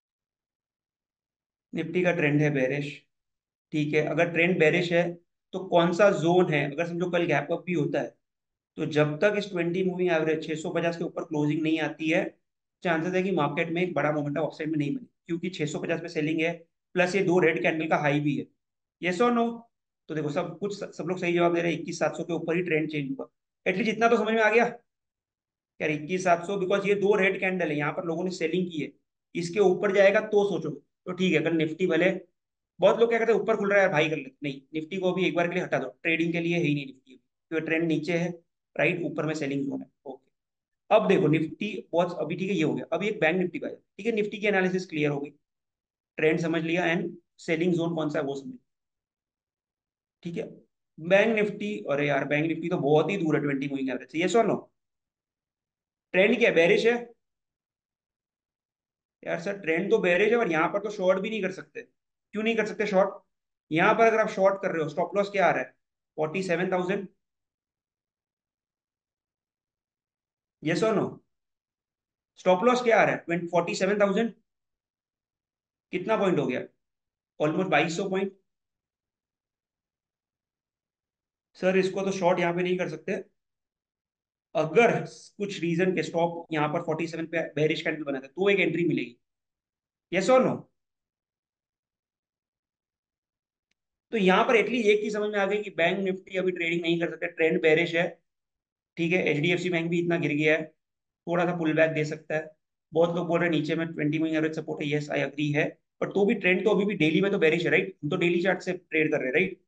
निफ्टी का ट्रेंड है बेरिश। ठीक है, अगर ट्रेंड बेरिश है तो कौन सा जोन है, अगर समझो कल गैप अप भी होता है, तो जब तक इस 20 मूविंग एवरेज 650 के ऊपर क्लोजिंग नहीं आती है, चांसेस है कि मार्केट में एक बड़ा मोमेंटम अपसाइड में नहीं बने, क्योंकि 650 पे सेलिंग है, प्लस ये दो रेड कैंडल का हाई भी है। यस और नो? तो देखो, सब लोग सही जवाब दे रहे हैं, 21,700 के ऊपर ही ट्रेंड चेंज हुआ। एटलीस्ट इतना तो समझ में आ गया यार, 21,700, बिकॉज ये दो रेड कैंडल है, यहाँ पर लोगों ने सेलिंग की है, इसके ऊपर जाएगा तो सोचो। तो ठीक है, अगर निफ्टी भले, बहुत लोग क्या कहते हैं ऊपर खुल रहा है यार भाई कर लेते, नहीं, निफ्टी को भी एक बार के लिए हटा दो, ट्रेडिंग के लिए है ही नहीं निफ्टी, क्योंकि ट्रेंड नीचे है, राइट, ऊपर में सेलिंग जोन है। ओके। अब देखो निफ्टी बहुत, अभी ठीक है ये हो गया, अभी एक बैंक निफ्टी का है। ठीक है, निफ्टी की एनालिसिस क्लियर हो गई, ट्रेंड समझ लिया, एंड सेलिंग जोन कौन सा है वो समझ। ठीक है, बैंक निफ्टी, अरे यार बैंक निफ्टी तो बहुत ही दूर है 20 मूविंग एवरेज से, ये सुनो, ट्रेंड क्या बेरिश है यार सर, ट्रेंड तो बेरिश है, और यहाँ पर तो शॉर्ट भी नहीं कर सकते। क्यों नहीं कर सकते शॉर्ट? यहाँ पर अगर आप शॉर्ट कर रहे हो, स्टॉप लॉस क्या आ रहा है, 47,000। यस और नो? स्टॉप लॉस क्या आ रहा है, 47,000। कितना पॉइंट हो गया, ऑलमोस्ट 2200 पॉइंट। सर इसको तो शॉर्ट यहाँ पे नहीं कर सकते, अगर कुछ रीजन के स्टॉप यहाँ पर 47 पे बेरिश कैंडल बना था तो एक एंट्री मिलेगी। यस और नो? तो यहाँ पर एटलीस्ट एक चीज समझ में आ गई कि बैंक निफ्टी अभी ट्रेडिंग नहीं कर सकते, ट्रेंड बेरिश है। ठीक है, एचडीएफसी बैंक भी इतना गिर गया है, थोड़ा सा पुल बैक दे सकता है। बहुत लोग बोल रहे हैं नीचे में 20 मूविंग एवरेज सपोर्ट है, यस आई अग्री है, पर तो भी ट्रेंड तो अभी भी डेली में तो बेरिश है, राइट, हम तो डेली चार्ट से ट्रेड कर रहे हैं, राइट।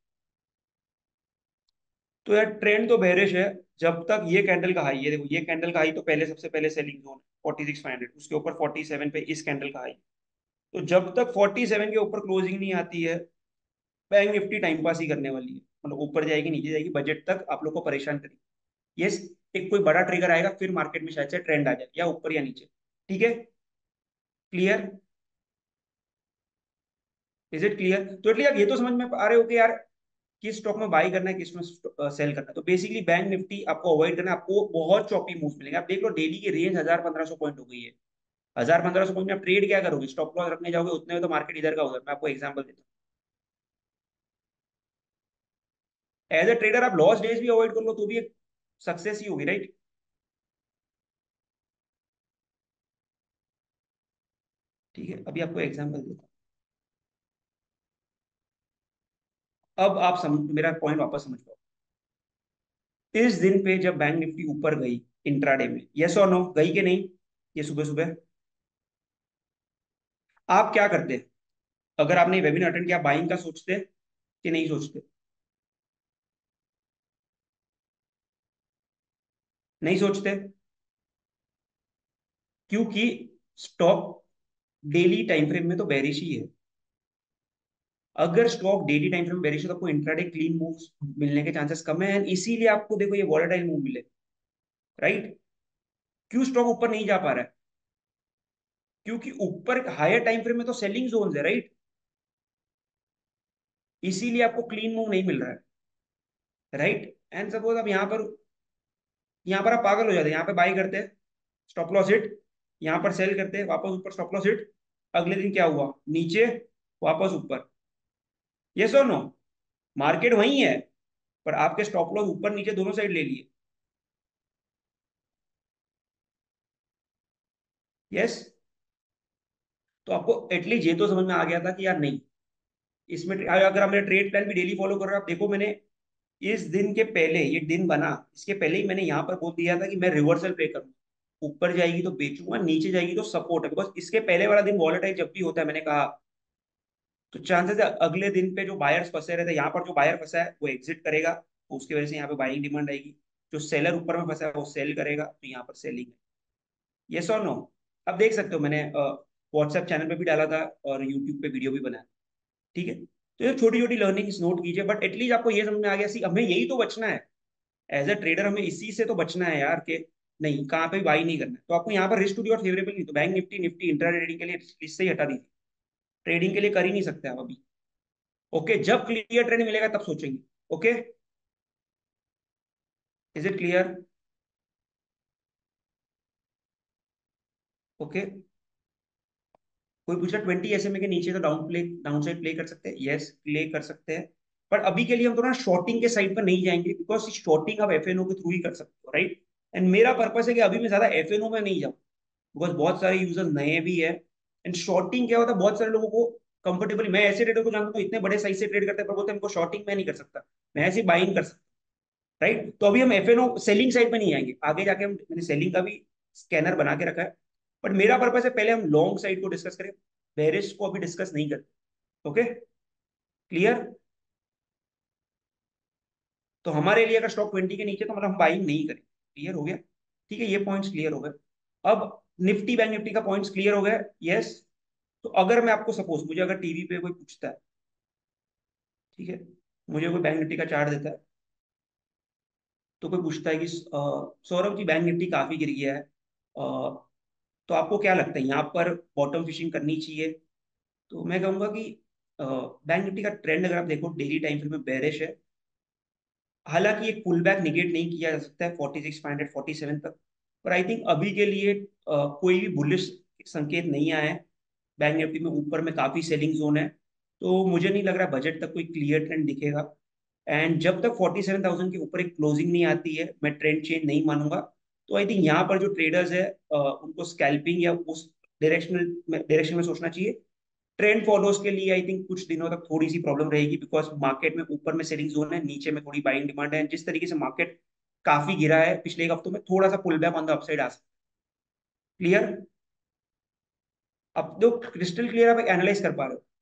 तो यार ट्रेंड तो बेरिश है, जब तक ये कैंडल का हाई है, देखो ये कैंडल का हाई तो पहले, सबसे पहले सेलिंग जोन 46,500, उसके ऊपर 47 पे इस कैंडल का हाई। तो जब तक 47 के ऊपर क्लोजिंग नहीं आती है, बैंक निफ्टी टाइम पास ही करने वाली है, मतलब ऊपर जाएगी नीचे जाएगी, बजट तक आप लोग को परेशान करेगी। यस, एक कोई बड़ा ट्रिगर आएगा फिर मार्केट में शायद से ट्रेंड आ जाए, या ऊपर या नीचे। ठीक है, क्लियर? Is it clear? तो एटलीस्ट आप ये तो समझ में आ रहे हो कि यार किस स्टॉक में बाई करना है, किस में सेल करना है। तो बेसिकली बैंक निफ्टी आपको अवॉइड करना है, आपको बहुत चॉपी मूव मिलेंगे। आप देख लो डेली की रेंज 1,000-1,500 पॉइंट हो गई है, 1,000-1,500 पॉइंट में आप ट्रेड क्या करोगे, स्टॉप लॉस रखने जाओगे, उतने में तो मार्केट इधर का उधर। मैं आपको एग्जांपल देता हूँ, एज ए ट्रेडर आप लॉस डेज भी अवॉइड कर लो तो भी एक सक्सेस ही होगी, राइट। ठीक है, अभी आपको एग्जांपल देता हूँ, अब आप मेरा पॉइंट वापस समझ पाओ। इस दिन पे जब बैंक निफ्टी ऊपर गई इंट्राडे में, यस और नो, गई कि नहीं, ये सुबह सुबह आप क्या करते, अगर आपने वेबिनार अटेंड किया, बाइंग का सोचते कि नहीं सोचते? नहीं सोचते, क्योंकि स्टॉक डेली टाइम फ्रेम में तो बेरिश ही है। अगर स्टॉक डेली टाइम फ्रेम में बेरिश है तो आपको इंट्राडे क्लीन मूव्स मिलने के चांसेस कम है, and इसीलिए आपको देखो ये वॉलेटाइल मूव मिले, राइट। क्यों स्टॉक ऊपर नहीं जा पा रहा है? क्योंकि ऊपर हायर टाइम फ्रेम में तो सेलिंग जोन है, राइट, इसीलिए आपको क्लीन मूव नहीं मिल रहा है, राइट। एंड सपोज अब यहाँ पर आप पागल हो जाते हैं, यहाँ पे बाई करते हैं, स्टॉप लॉस हिट, यहाँ पर सेल करते हैं, वापस ऊपर स्टॉप लॉस हिट, अगले दिन क्या हुआ, नीचे, वापस ऊपर। यस और नो? मार्केट वही है, पर आपके स्टॉप लॉस ऊपर नीचे दोनों साइड ले लिए। यस। तो आपको एटलीस्ट ये तो समझ में आ गया था कि यार नहीं, इसमें अगर आप मेरा ट्रेड प्लान भी डेली फॉलो कर रहे हो, आप देखो मैंने इस दिन के पहले, ये दिन बना इसके पहले ही मैंने यहाँ पर बोल दिया था कि मैं रिवर्सल प्ले करूंगा, ऊपर जाएगी तो बेचूंगा, नीचे जाएगी तो सपोर्ट है, बिकॉज इसके पहले वाला दिन वॉलेटाइल जब भी होता है मैंने कहा, तो चांसेस है अगले दिन पे जो बायर्स फंसे रहते हैं, यहाँ पर जो बायर फंसा है वो एग्जिट करेगा, तो उसकी वजह से यहाँ पे बाइंग डिमांड आएगी। जो सेलर ऊपर में फंसा है वो सेल करेगा, तो यहाँ पर सेलिंग है। यस और नो? अब देख सकते हो मैंने व्हाट्सएप चैनल पे भी डाला था और यूट्यूब पे वीडियो भी बनाया। ठीक है, तो ये छोटी छोटी लर्निंग्स नोट कीजिए, बट एटलीस्ट आपको ये समझ में आ गया सी हमें यही तो बचना है। एज अ ट्रेडर हमें इसी से तो बचना है यार, कि नहीं कहाँ पे भी बाई नहीं करना है। तो आपको यहाँ पर रिस्क टू बी और फेवरेबल नहीं, तो bank Nifty Nifty intra trading के लिए लिस्ट से ही हटा दीजिए। ट्रेडिंग के लिए कर ही नहीं सकते आप अभी। ओके, जब क्लियर ट्रेंड मिलेगा तब सोचेंगे। Okay, is it clear? Okay, कोई पूछ रहा 20 SMA के नीचे तो डाउन साइड प्ले कर सकते हैं, यस प्ले कर सकते हैं। पर अभी के लिए हम थोड़ा शॉर्टिंग के साइड पर नहीं जाएंगे, बिकॉज शॉर्टिंग आप एफएनओ के थ्रू ही कर सकते हो, राइट? एंड मेरा पर्पस है कि अभी मैं ज्यादा एफएनओ में नहीं जाऊँ, बिकॉज बहुत सारे यूजर नए भी है। एंड शॉर्टिंग क्या होता है, बहुत सारे लोगों को कंफर्टेबल, मैं ऐसे ट्रेडर को जानता हूँ इतने बड़े साइज से ट्रेड करते हैं, पर बोलते हैं इनको शॉर्टिंग मैं नहीं कर सकता, मैं ऐसे बाइंग कर सकता। राइट, तो अभी हम एफएनओ सेलिंग साइड पे नहीं आएंगे, आगे जाके हम, मैंने सेलिंग का भी स्कैनर बना के रखा है। बट मेरा पर्पस है पहले हम लॉन्ग साइड को डिस्कस करें, बेरिश को अभी डिस्कस नहीं करते। Okay, clear? तो हमारे लिए अगर स्टॉक 20 के नीचे तो मतलब हम बाइंग नहीं करें। क्लियर हो गया? ठीक है, ये पॉइंट्स क्लियर हो गए। अब निफ्टी बैंक निफ्टी का पॉइंट्स क्लियर हो गए। यस। तो अगर मैं आपको सपोज, मुझे अगर टीवी पे कोई पूछता है, ठीक है, मुझे कोई बैंक निफ्टी का चार्ट देता है, तो कोई पूछता है कि सौरभ जी बैंक निफ्टी काफी गिर गया है, तो आपको क्या लगता है यहाँ पर बॉटम फिशिंग करनी चाहिए? तो मैं कहूंगा कि बैंक निफ्टी का ट्रेंड अगर आप देखो डेली टाइम फ्रेम में बेरिश है। हालांकि एक पुल बैक निगेट नहीं किया जा सकता है 46,547 तक, पर आई थिंक अभी के लिए कोई भी बुलिश संकेत नहीं आया है। बैंक निफ्टी में ऊपर में काफी सेलिंग जोन है, तो मुझे नहीं लग रहा बजट तक कोई क्लियर ट्रेंड दिखेगा। एंड जब तक 47,000 के ऊपर एक क्लोजिंग नहीं आती है, मैं ट्रेंड चेंज नहीं मानूंगा। तो आई थिंक यहाँ पर जो ट्रेडर्स है उनको स्कैल्पिंग या उस डायरेक्शन में सोचना चाहिए। ट्रेंड फॉलोअर्स के लिए आई थिंक कुछ दिनों तक थोड़ी सी प्रॉब्लम रहेगी, बिकॉज मार्केट में ऊपर में सेलिंग जोन है, नीचे में थोड़ी बाइंग डिमांड है। जिस तरीके से मार्केट काफी गिरा है पिछले एक हफ्तों में, थोड़ा सा pull back on the upside आ सकता है। क्लियर? अब तो क्रिस्टल क्लियर आप एनालाइज कर पा रहे हो?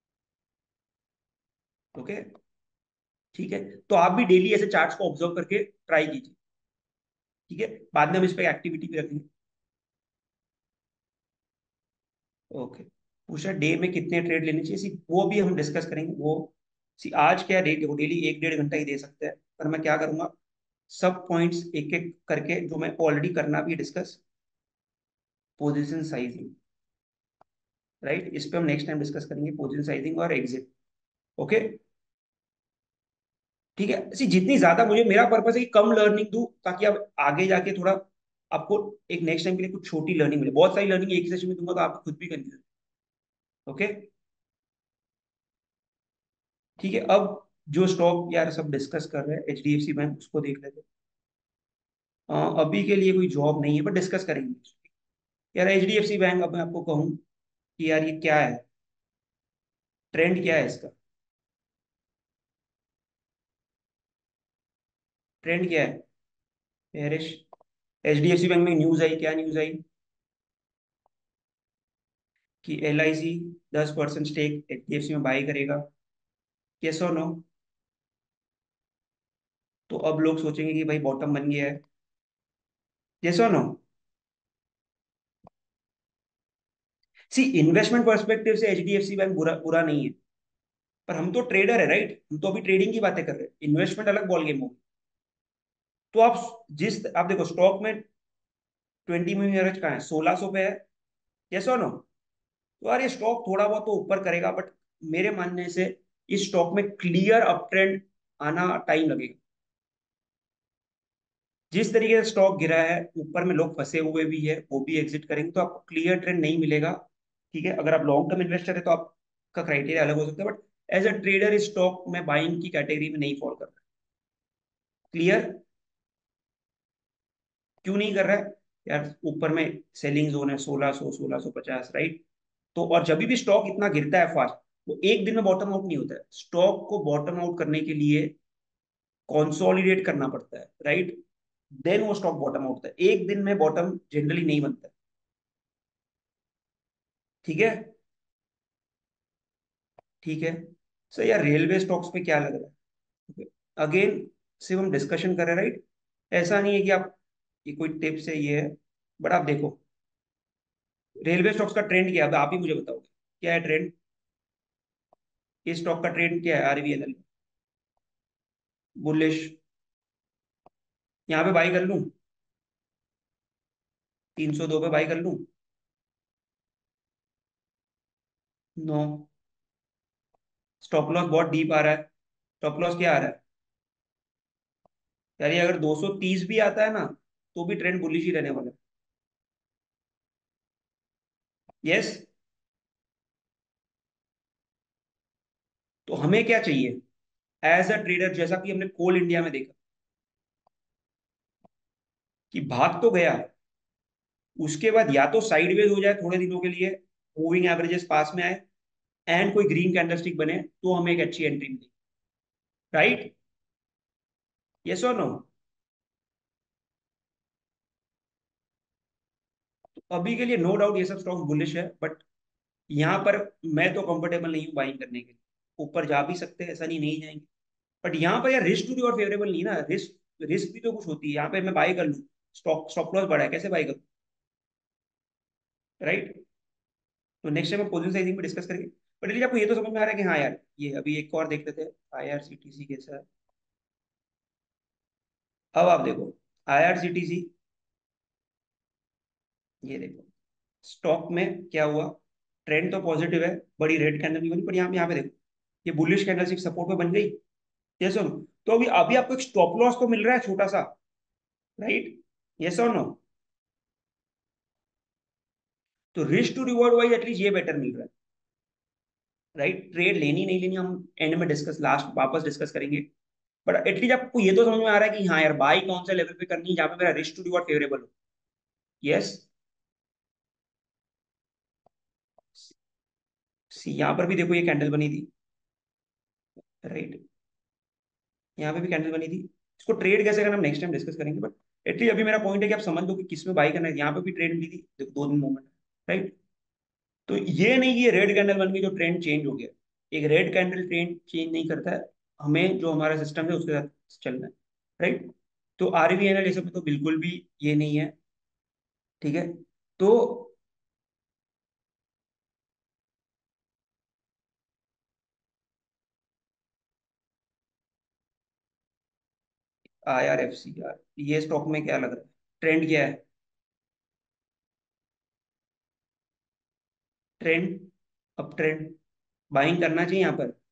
ओके, ठीक है। तो आप भी डेली ऐसे चार्ट्स को ऑब्जर्व करके ट्राई कीजिए। ठीक है, बाद में हम इस पे एक्टिविटी भी रखेंगे। ओके, पूछा डे में कितने ट्रेड लेने चाहिए, वो भी हम डिस्कस करेंगे वो। आज क्या डे, देखो डेली 1 1.5 घंटा ही दे सकते हैं, पर मैं क्या करूंगा, सब पॉइंट्स एक एक करके, जो मैं ऑलरेडी करना भी डिस्कस, पोजीशन साइजिंग, राइट, इस पे हम नेक्स्ट टाइम डिस्कस करेंगे, पोजीशन साइजिंग और एग्जिट। ओके, ठीक है। जितनी ज्यादा मुझे, मेरा पर्पस है कि कम लर्निंग दूं, ताकि आप आगे जाके थोड़ा आपको एक नेक्स्ट टाइम के लिए कुछ छोटी लर्निंग मिले। बहुत सारी लर्निंग एक ही सेशन में दूंगा तो आप खुद भी कंफ्यूज। ओके, ठीक है। अब जो स्टॉक यार सब डिस्कस कर रहे हैं, एचडीएफसी बैंक, उसको देख लेते हैं। अभी के लिए कोई जॉब नहीं है, पर डिस्कस करेंगे यार। एचडीएफसी बैंक, अब मैं आपको कहूँ कि यार ये क्या है, ट्रेंड क्या है इसका, ट्रेंड क्या है पेरिश? एचडीएफसी बैंक में न्यूज आई, क्या न्यूज आई? कि एलआईसी 10% स्टेक एचडीएफसी में बाई करेगा। यस और नो? तो अब लोग सोचेंगे कि भाई बॉटम बन गया है। यस और नो? सी, इन्वेस्टमेंट पर्सपेक्टिव से एचडीएफसी बैंक बुरा बुरा नहीं है, पर हम तो ट्रेडर है, राइट? हम तो अभी ट्रेडिंग की बातें कर रहे हैं, इन्वेस्टमेंट अलग बॉल गेम होगी। तो आप देखो स्टॉक में 20 मूविंग एवरेज कहाँ है, 1600 पे है। यस और नो? तो यार ये स्टॉक थोड़ा बहुत तो ऊपर करेगा, बट मेरे मानने से इस स्टॉक में क्लियर अप ट्रेंड आना टाइम लगेगा। जिस तरीके से स्टॉक गिरा है, ऊपर में लोग फंसे हुए भी है, वो भी एग्जिट करेंगे, तो आपको क्लियर ट्रेंड नहीं मिलेगा। ठीक है, अगर आप लॉन्ग टर्म इन्वेस्टर है तो आपका क्राइटेरिया अलग हो सकता है, बट एज अ ट्रेडर इस स्टॉक में बाइंग की कैटेगरी में नहीं फॉल कर रहा है। क्लियर? क्यों नहीं कर रहा है? यार ऊपर में सेलिंग जोन है 1600 1650, राइट? तो और जब भी स्टॉक इतना गिरता है फास्ट, वो एक दिन में बॉटम आउट नहीं होता है। स्टॉक को बॉटम आउट करने के लिए कंसोलिडेट करना पड़ता है, राइट? देन वो स्टॉक बॉटम आउट होता है, एक दिन में बॉटम जनरली नहीं बनता है। ठीक है। ठीक है। सर यार रेलवे स्टॉक्स पे क्या लग रहा है? अगेन सिर्फ हम डिस्कशन कर रहे हैं, राइट? ऐसा नहीं है कि आप, ये कोई टिप्स है ये है, बट आप देखो रेलवे स्टॉक्स का ट्रेंड क्या है, अब आप ही मुझे बताओगे क्या है ट्रेंड। इस स्टॉक का ट्रेंड क्या है आरवीएनएल? बुलिश। यहाँ पे बाई कर लूं? 302 पे बाई कर लूं? नो। स्टॉप लॉस बहुत डीप आ रहा है। स्टॉप लॉस क्या आ रहा है? यार ये अगर 230 भी आता है ना, तो भी ट्रेंड बुलिश ही रहने वाला है। यस। तो हमें क्या चाहिए एज अ ट्रेडर, जैसा कि हमने कोल इंडिया में देखा कि भाग तो गया, उसके बाद या तो साइडवेज हो जाए थोड़े दिनों के लिए, मूविंग एवरेजेस पास में आए, एंड कोई ग्रीन कैंडलस्टिक बने, तो हमें एक अच्छी एंट्री मिली। राइट? यस और नो? अभी के लिए नो डाउट ये सब स्टॉक्स बुलिश है, बट यहाँ पर मैं तो कंफर्टेबल नहीं हूँ बाइंग करने के लिए। ऊपर जा भी सकते हैं, ऐसा नहीं नहीं जाएंगे, बट यहाँ पर यार रिस्क टू रिवॉर्ड फेवरेबल नहीं है ना। रिस्क रिस्क भी तो कुछ होती है यहाँ पे। मैं बाई कर लूँ, स्टॉक स्टॉप लॉस बढ़ा है, कैसे बाई करूँ? राइट? तो नेक्स्ट टाइम हम पोजिशन साइजिंग पे डिस्कस करेंगे। बट एटलीस्ट आपको ये तो समझ में आ रहा है कि हाँ यार, ये अभी एक और देखते थे आईआरसीटीसी कैसा है। अब आप देखो आईआरसीटीसी, ये देखो स्टॉक में क्या हुआ। ट्रेंड तो पॉजिटिव है, बड़ी रेड कैंडल नहीं बनी, पर यहाँ पे देखो ये बुलिश कैंडल सपोर्ट पे बन गई। ये सुनो, तो अभी अभी आपको एक स्टॉप लॉस तो मिल रहा है छोटा सा, राइट? यस और नो? तो risk to reward wise at least ये बेटर मिल रहा है, राइट? ट्रेड लेनी नहीं लेनी हम एंड में डिस्कस, लास्ट वापस डिस्कस करेंगे। बट एटलीस्ट आपको ये तो समझ में आ रहा है कि हाँ यार बाई कौन से लेवल पे करनी है जहाँ पे मेरा रिस्क टू रिवॉर्ड फेवरेबल हो। यस। सी यहाँ पर भी देखो ये कैंडल बनी थी, राइट? यहाँ पे भी कैंडल बनी थी। इसको ट्रेड कैसे करना हम नेक्स्ट टाइम डिस्कस करेंगे, बट एटलीस्ट अभी मेरा पॉइंट है कि आप समझ लो कि किस में बाई करना है। यहाँ पे भी ट्रेड मिली थी, देखो 2 दिन मूवमेंट, राइट? तो ये नहीं कि ये रेड कैंडल बन गई जो ट्रेंड चेंज हो गया। एक रेड कैंडल ट्रेंड चेंज नहीं करता है, हमें जो हमारा सिस्टम है उसके साथ चलना है, राइट? तो आरवीएनएल ये सब तो बिल्कुल भी ये नहीं है। ठीक है। तो आईआरएफसी यार, ये स्टॉक में क्या लग रहा है, ट्रेंड क्या है? ट्रेंड, अप ट्रेंड, बाइंग करना चाहिए यहाँ पर?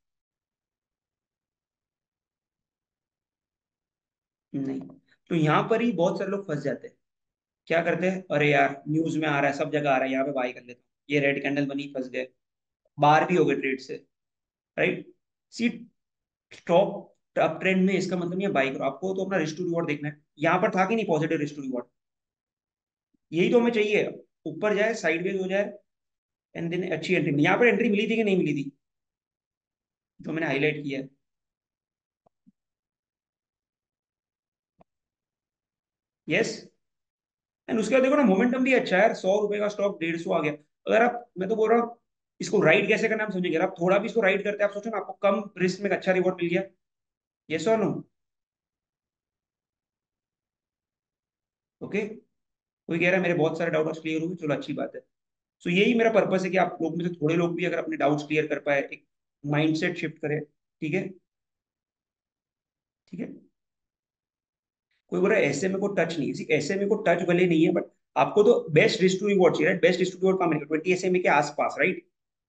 नहीं। तो यहाँ पर ही बहुत सारे लोग फंस जाते हैं। क्या करते हैं, अरे यार न्यूज में आ रहा है, सब जगह आ रहा है, यहाँ पे बाई कर लेता हूँ, ये रेड कैंडल बनी, फंस गए, बाहर भी हो गए ट्रेड से, right? See, stock up trend में इसका मतलब नहीं है बाई करो, आपको तो अपना रिस्क टू रिवॉर्ड देखना है। यहाँ पर था कि नहीं पॉजिटिव रिस्क टू रिवॉर्ड, यही तो हमें चाहिए। ऊपर जाए, साइडवेज हो जाए, एंड देन अच्छी एंट्री मिली। यहाँ पर एंट्री मिली थी कि नहीं मिली थी, जो मैंने हाईलाइट किया है? यस। एंड उसके बाद देखो ना मोमेंटम भी अच्छा है यार, 100 रुपए का स्टॉक 150 आ गया। अगर आप, मैं तो बोल रहा हूँ इसको राइड कैसे करना हम समझेंगे। अगर आप थोड़ा भी इसको राइड करते हैं, आप सोचो ना आपको कम रिस्क में एक अच्छा रिवॉर्ड मिल गया। यस और नो? ओके। कोई कह रहा है मेरे बहुत सारे डाउट्स क्लियर हुए, चलो अच्छी बात है। सो यही मेरा पर्पस है कि आप लोग में से थोड़े लोग भी अगर अपने डाउट्स क्लियर कर पाए, एक माइंडसेट शिफ्ट करें। ठीक है। ठीक है। कोई बोल रहा है एसएमए को टच नहीं, किसी एसएमए को टच भले नहीं है, बट आपको तो बेस्ट रिस्क टू रिवॉर्ड चाहिए, right? Best risk to reward कहाँ मिलेगा, 20 एसएमए के आसपास, right?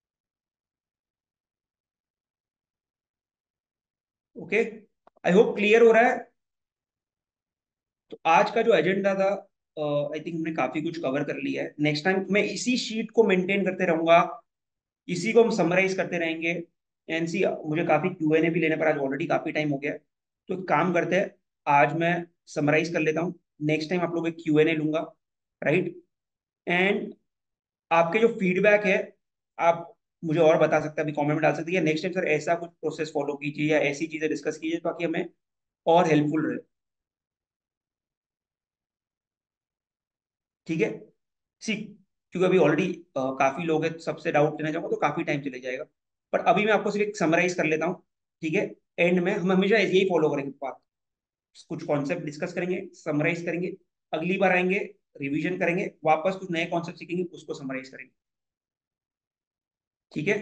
Okay. I hope clear हो रहा है। तो आज का जो एजेंडा था, आई थिंक हमने काफी कुछ कवर कर लिया है। नेक्स्ट टाइम मैं इसी शीट को मेंटेन करते रहूंगा, इसी को हम समराइज करते रहेंगे। एनसी मुझे काफी क्यूएनए भी लेने पर आज ऑलरेडी काफी टाइम हो गया है। तो एक काम करते हैं, आज मैं समराइज कर लेता हूँ, नेक्स्ट टाइम आप लोग एक क्यूएनए लूंगा, राइट। एंड आपके जो फीडबैक है, आप मुझे और बता सकते हैं, अभी कमेंट में डाल सकते हैं, नेक्स्ट टाइम सर ऐसा कुछ प्रोसेस फॉलो कीजिए या ऐसी चीजें डिस्कस कीजिए ताकि हमें और हेल्पफुल रहे। ठीक है। सी, क्योंकि अभी ऑलरेडी काफी लोग हैं, सबसे डाउट लेना चाहूंगा तो काफी टाइम चले जाएगा। पर अभी मैं आपको सिर्फ एक समराइज कर लेता हूँ। ठीक है। एंड में हम हमेशा यही फॉलो करेंगे बात, कुछ कॉन्सेप्ट डिस्कस करेंगे, समराइज करेंगे, अगली बार आएंगे, रिवीजन करेंगे, वापस कुछ नए कॉन्सेप्ट सीखेंगे, उसको समराइज करेंगे। ठीक है।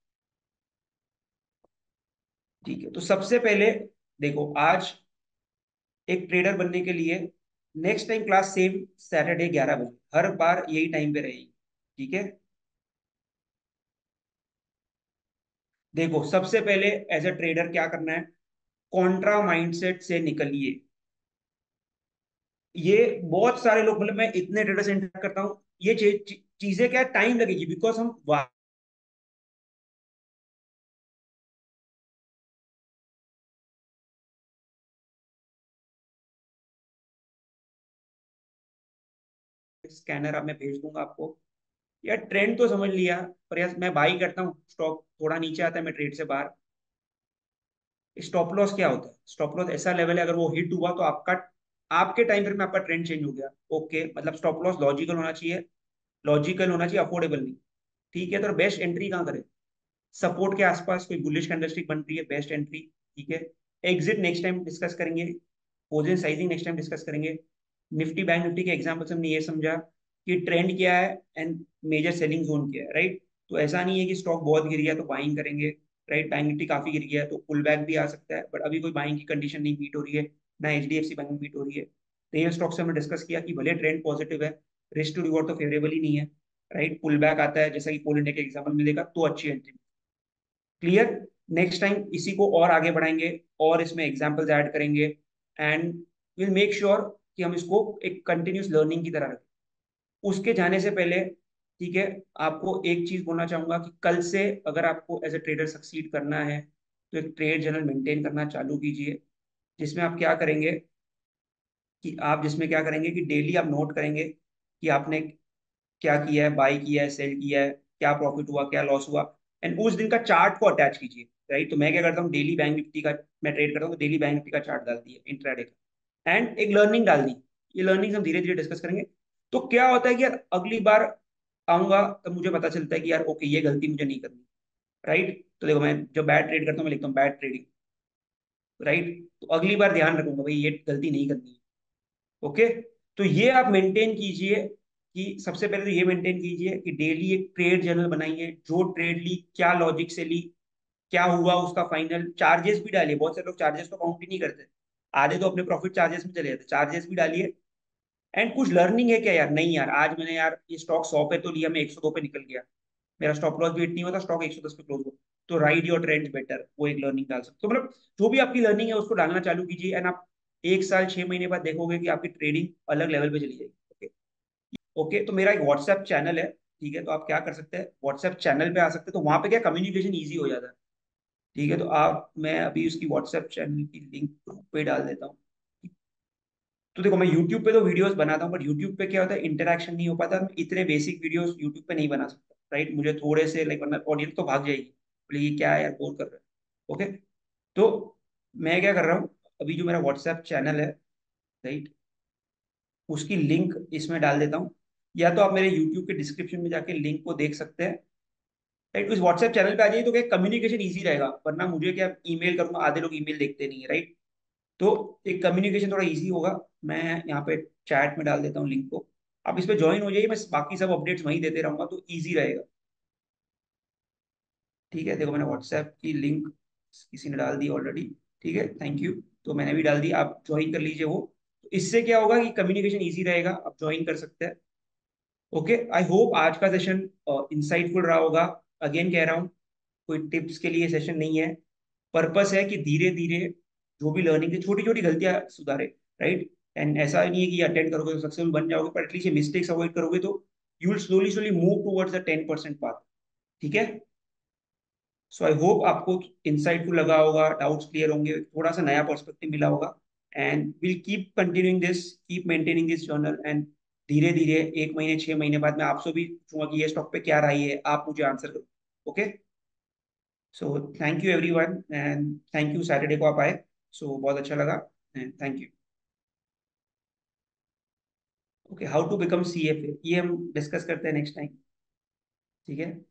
ठीक है, तो सबसे पहले देखो, आज एक ट्रेडर बनने के लिए next time class same Saturday 11 बजे, हर बार यही टाइम पे रहेगी। ठीक है। देखो, सबसे पहले एज अ ट्रेडर क्या करना है, कॉन्ट्रा माइंडसेट से निकलिए। ये बहुत सारे लोग, मतलब मैं इतने ट्रेडर से इंटरेक्ट करता हूँ, ये चीजें क्या टाइम लगेगी, बिकॉज हम स्कैनर अब मैं भेज दूंगा आपको। यार ट्रेंड तो समझ लिया, पर यार मैं बाई करता हूँ, स्टॉक थोड़ा नीचे आता है, मैं ट्रेड से बाहर। स्टॉप लॉस क्या होता है? स्टॉप लॉस ऐसा लेवल है, अगर वो हिट हुआ तो आपका, आपके टाइम फ्रेम में आपका ट्रेंड चेंज हो गया। ओके, मतलब स्टॉप लॉस लॉजिकल होना चाहिए, लॉजिकल होना चाहिए, अफोर्डेबल नहीं। ठीक है, तो बेस्ट एंट्री कहाँ करें? सपोर्ट के आसपास कोई बुलिश कैंडलस्टिक बन रही है, बेस्ट एंट्री। ठीक है। एग्जिट नेक्स्ट टाइम डिस्कस करेंगे, position sizing next time discuss करेंगे। निफ्टी बैंक निफ्टी के एग्जांपल से हमने ये समझा कि ट्रेंड क्या है एंड मेजर सेलिंग जोन क्या है, राइट। तो ऐसा नहीं है कि स्टॉक बहुत गिर गया तो बाइंग करेंगे, राइट। बैंक निफ्टी काफी गिर गया है तो पुल बैक भी आ सकता है, बट अभी कोई बाइंग की कंडीशन नहीं मीट हो रही है, ना एचडीएफसी बैंक मीट हो रही है। तो ये स्टॉक से हमने डिस्कस किया कि भले ट्रेंड पॉजिटिव है, रिस्क टू रिवॉर्ड तो फेवरेबल ही नहीं है, राइट। पुल बैक आता है जैसा कि पोल इंडिया के एग्जाम्पल मिलेगा तो अच्छी एंट्री। क्लियर। नेक्स्ट टाइम इसी को और आगे बढ़ाएंगे और इसमें एग्जाम्पल्स ऐड करेंगे, एंड विल मेक श्योर कि हम इसको एक कंटिन्यूस लर्निंग की तरह रखें। उसके जाने से पहले, ठीक है, आपको एक चीज बोलना चाहूंगा कि कल से अगर आपको एज ए ट्रेडर सक्सीड करना है तो एक ट्रेड जर्नल मेंटेन करना चालू कीजिए, जिसमें आप क्या करेंगे जिसमें क्या करेंगे कि डेली आप नोट करेंगे कि आपने क्या किया है, बाई किया है, सेल किया है, क्या प्रॉफिट हुआ, क्या लॉस हुआ, एंड उस दिन का चार्ट को अटैच कीजिए, राइट। तो मैं क्या करता हूँ, डेली बैंक निफ्टी का मैं ट्रेड करता हूँ तो डेली बैंक निफ्टी का चार्ट डाल दिया इंट्राडे का, एंड एक लर्निंग डाल दी। ये लर्निंग हम धीरे धीरे डिस्कस करेंगे। तो क्या होता है कि यार अगली बार आऊंगा तब मुझे पता चलता है कि यार ओके, ये गलती मुझे नहीं करनी, राइट। तो देखो, मैं जब बैड ट्रेड करता हूँ मैं लिखता हूँ बैड ट्रेडिंग, राइट। तो अगली बार ध्यान रखूंगा भाई, ये गलती नहीं करनी है। ओके। तो ये आप मेंटेन कीजिए कि सबसे पहले तो ये मेंटेन कीजिए कि डेली एक ट्रेड जर्नल बनाइए, जो ट्रेड ली, क्या लॉजिक से ली, क्या हुआ उसका फाइनल, चार्जेस भी डालिए, बहुत सारे लोग चार्जेस तो काउंट ही नहीं करते, आधे तो अपने प्रॉफिट चार्जेस में चले जाते, चार्जेस भी डालिए। एंड कुछ लर्निंग है क्या यार, नहीं यार आज मैंने यार ये स्टॉक 100 पे तो लिया, मैं 102 पे निकल गया, मेरा स्टॉप लॉस भी हिट नहीं हुआ था, स्टॉक 110 पे क्लोज हुआ, तो राइड योर ट्रेंड बेटर, वो एक लर्निंग डाल सकते हो। तो मतलब जो भी आपकी लर्निंग है उसको डालना चालू कीजिए, एंड आप 1 साल 6 महीने बाद देखोगे कि आपकी ट्रेडिंग अलग लेवल पे चली जाएगी। ओके। ओके, तो मेरा एक व्हाट्सएप चैनल है, ठीक है, तो आप क्या कर सकते हैं, व्हाट्सएप चैनल पे आ सकते हैं, तो वहां पे क्या कम्युनिकेशन ईजी हो जाता है। ठीक है, तो आप, मैं अभी उसकी व्हाट्सएप चैनल की लिंक ग्रुप पे डाल देता हूँ। तो देखो, मैं यूट्यूब पे तो वीडियोस बनाता हूँ, बट यूट्यूब पे क्या होता है, इंटरेक्शन नहीं हो पाता, मैं इतने बेसिक वीडियोस यूट्यूब पे नहीं बना सकता, राइट। मुझे थोड़े से लाइक, वरना ऑडियंस तो भाग जाएगी, बोले ये क्या है यार, बोर कर रहे हैं। ओके। तो मैं क्या कर रहा हूँ, अभी जो मेरा व्हाट्सएप चैनल है, राइट, उसकी लिंक इसमें डाल देता हूँ, या तो आप मेरे यूट्यूब के डिस्क्रिप्शन में जाके लिंक को देख सकते हैं, राइट। उस व्हाट्सएप चैनल पे आ जाइए तो क्या कम्युनिकेशन ईजी रहेगा, वरना मुझे क्या ईमेल करूंगा, आधे लोग ईमेल देखते नहीं है, राइट। तो एक कम्युनिकेशन थोड़ा इजी होगा। मैं यहाँ पे चैट में डाल देता हूँ लिंक को, आप इस पे ज्वाइन हो जाइए, मैं बाकी सब अपडेट्स वहीं देते रहूंगा तो इजी रहेगा। ठीक है, देखो मैंने व्हाट्सएप की लिंक किसी ने डाल दी ऑलरेडी। ठीक है, थैंक यू। तो मैंने भी डाल दी, आप ज्वाइन कर लीजिए वो। तो इससे क्या होगा कि कम्युनिकेशन इजी रहेगा, आप ज्वाइन कर सकते हैं। ओके, आई होप आज का सेशन इंसाइटफुल रहा होगा। अगेन कह रहा हूँ, कोई टिप्स के लिए सेशन नहीं है, पर्पस है कि धीरे धीरे जो भी लर्निंग है, छोटी छोटी गलतियां सुधारे, राइट। एंड ऐसा नहीं है कि अटेंड करोगे तो सक्सेसफुल बन जाओगे, पर एटलीस्ट ये मिस्टेक्स अवॉइड करोगे तो you will slowly slowly move towards the 10% path. ठीक है। सो आई होप आपको इंसाइटफुल लगा होगा, डाउट्स क्लियर होंगे, थोड़ा सा नया पर्सपेक्टिव मिला होगा, and will keep continuing this, keep maintaining this journal, and धीरे धीरे 1 महीने 6 महीने बाद मैं आपसे भी पूछूंगा कि ये स्टॉक पे क्या रही है, आप मुझे आंसर करो। Okay. So thank you everyone, and thank you Saturday को आप आए। सो बहुत अच्छा लगा, and thank you. Okay, how to become CFA ये हम डिस्कस करते हैं नेक्स्ट टाइम। ठीक है।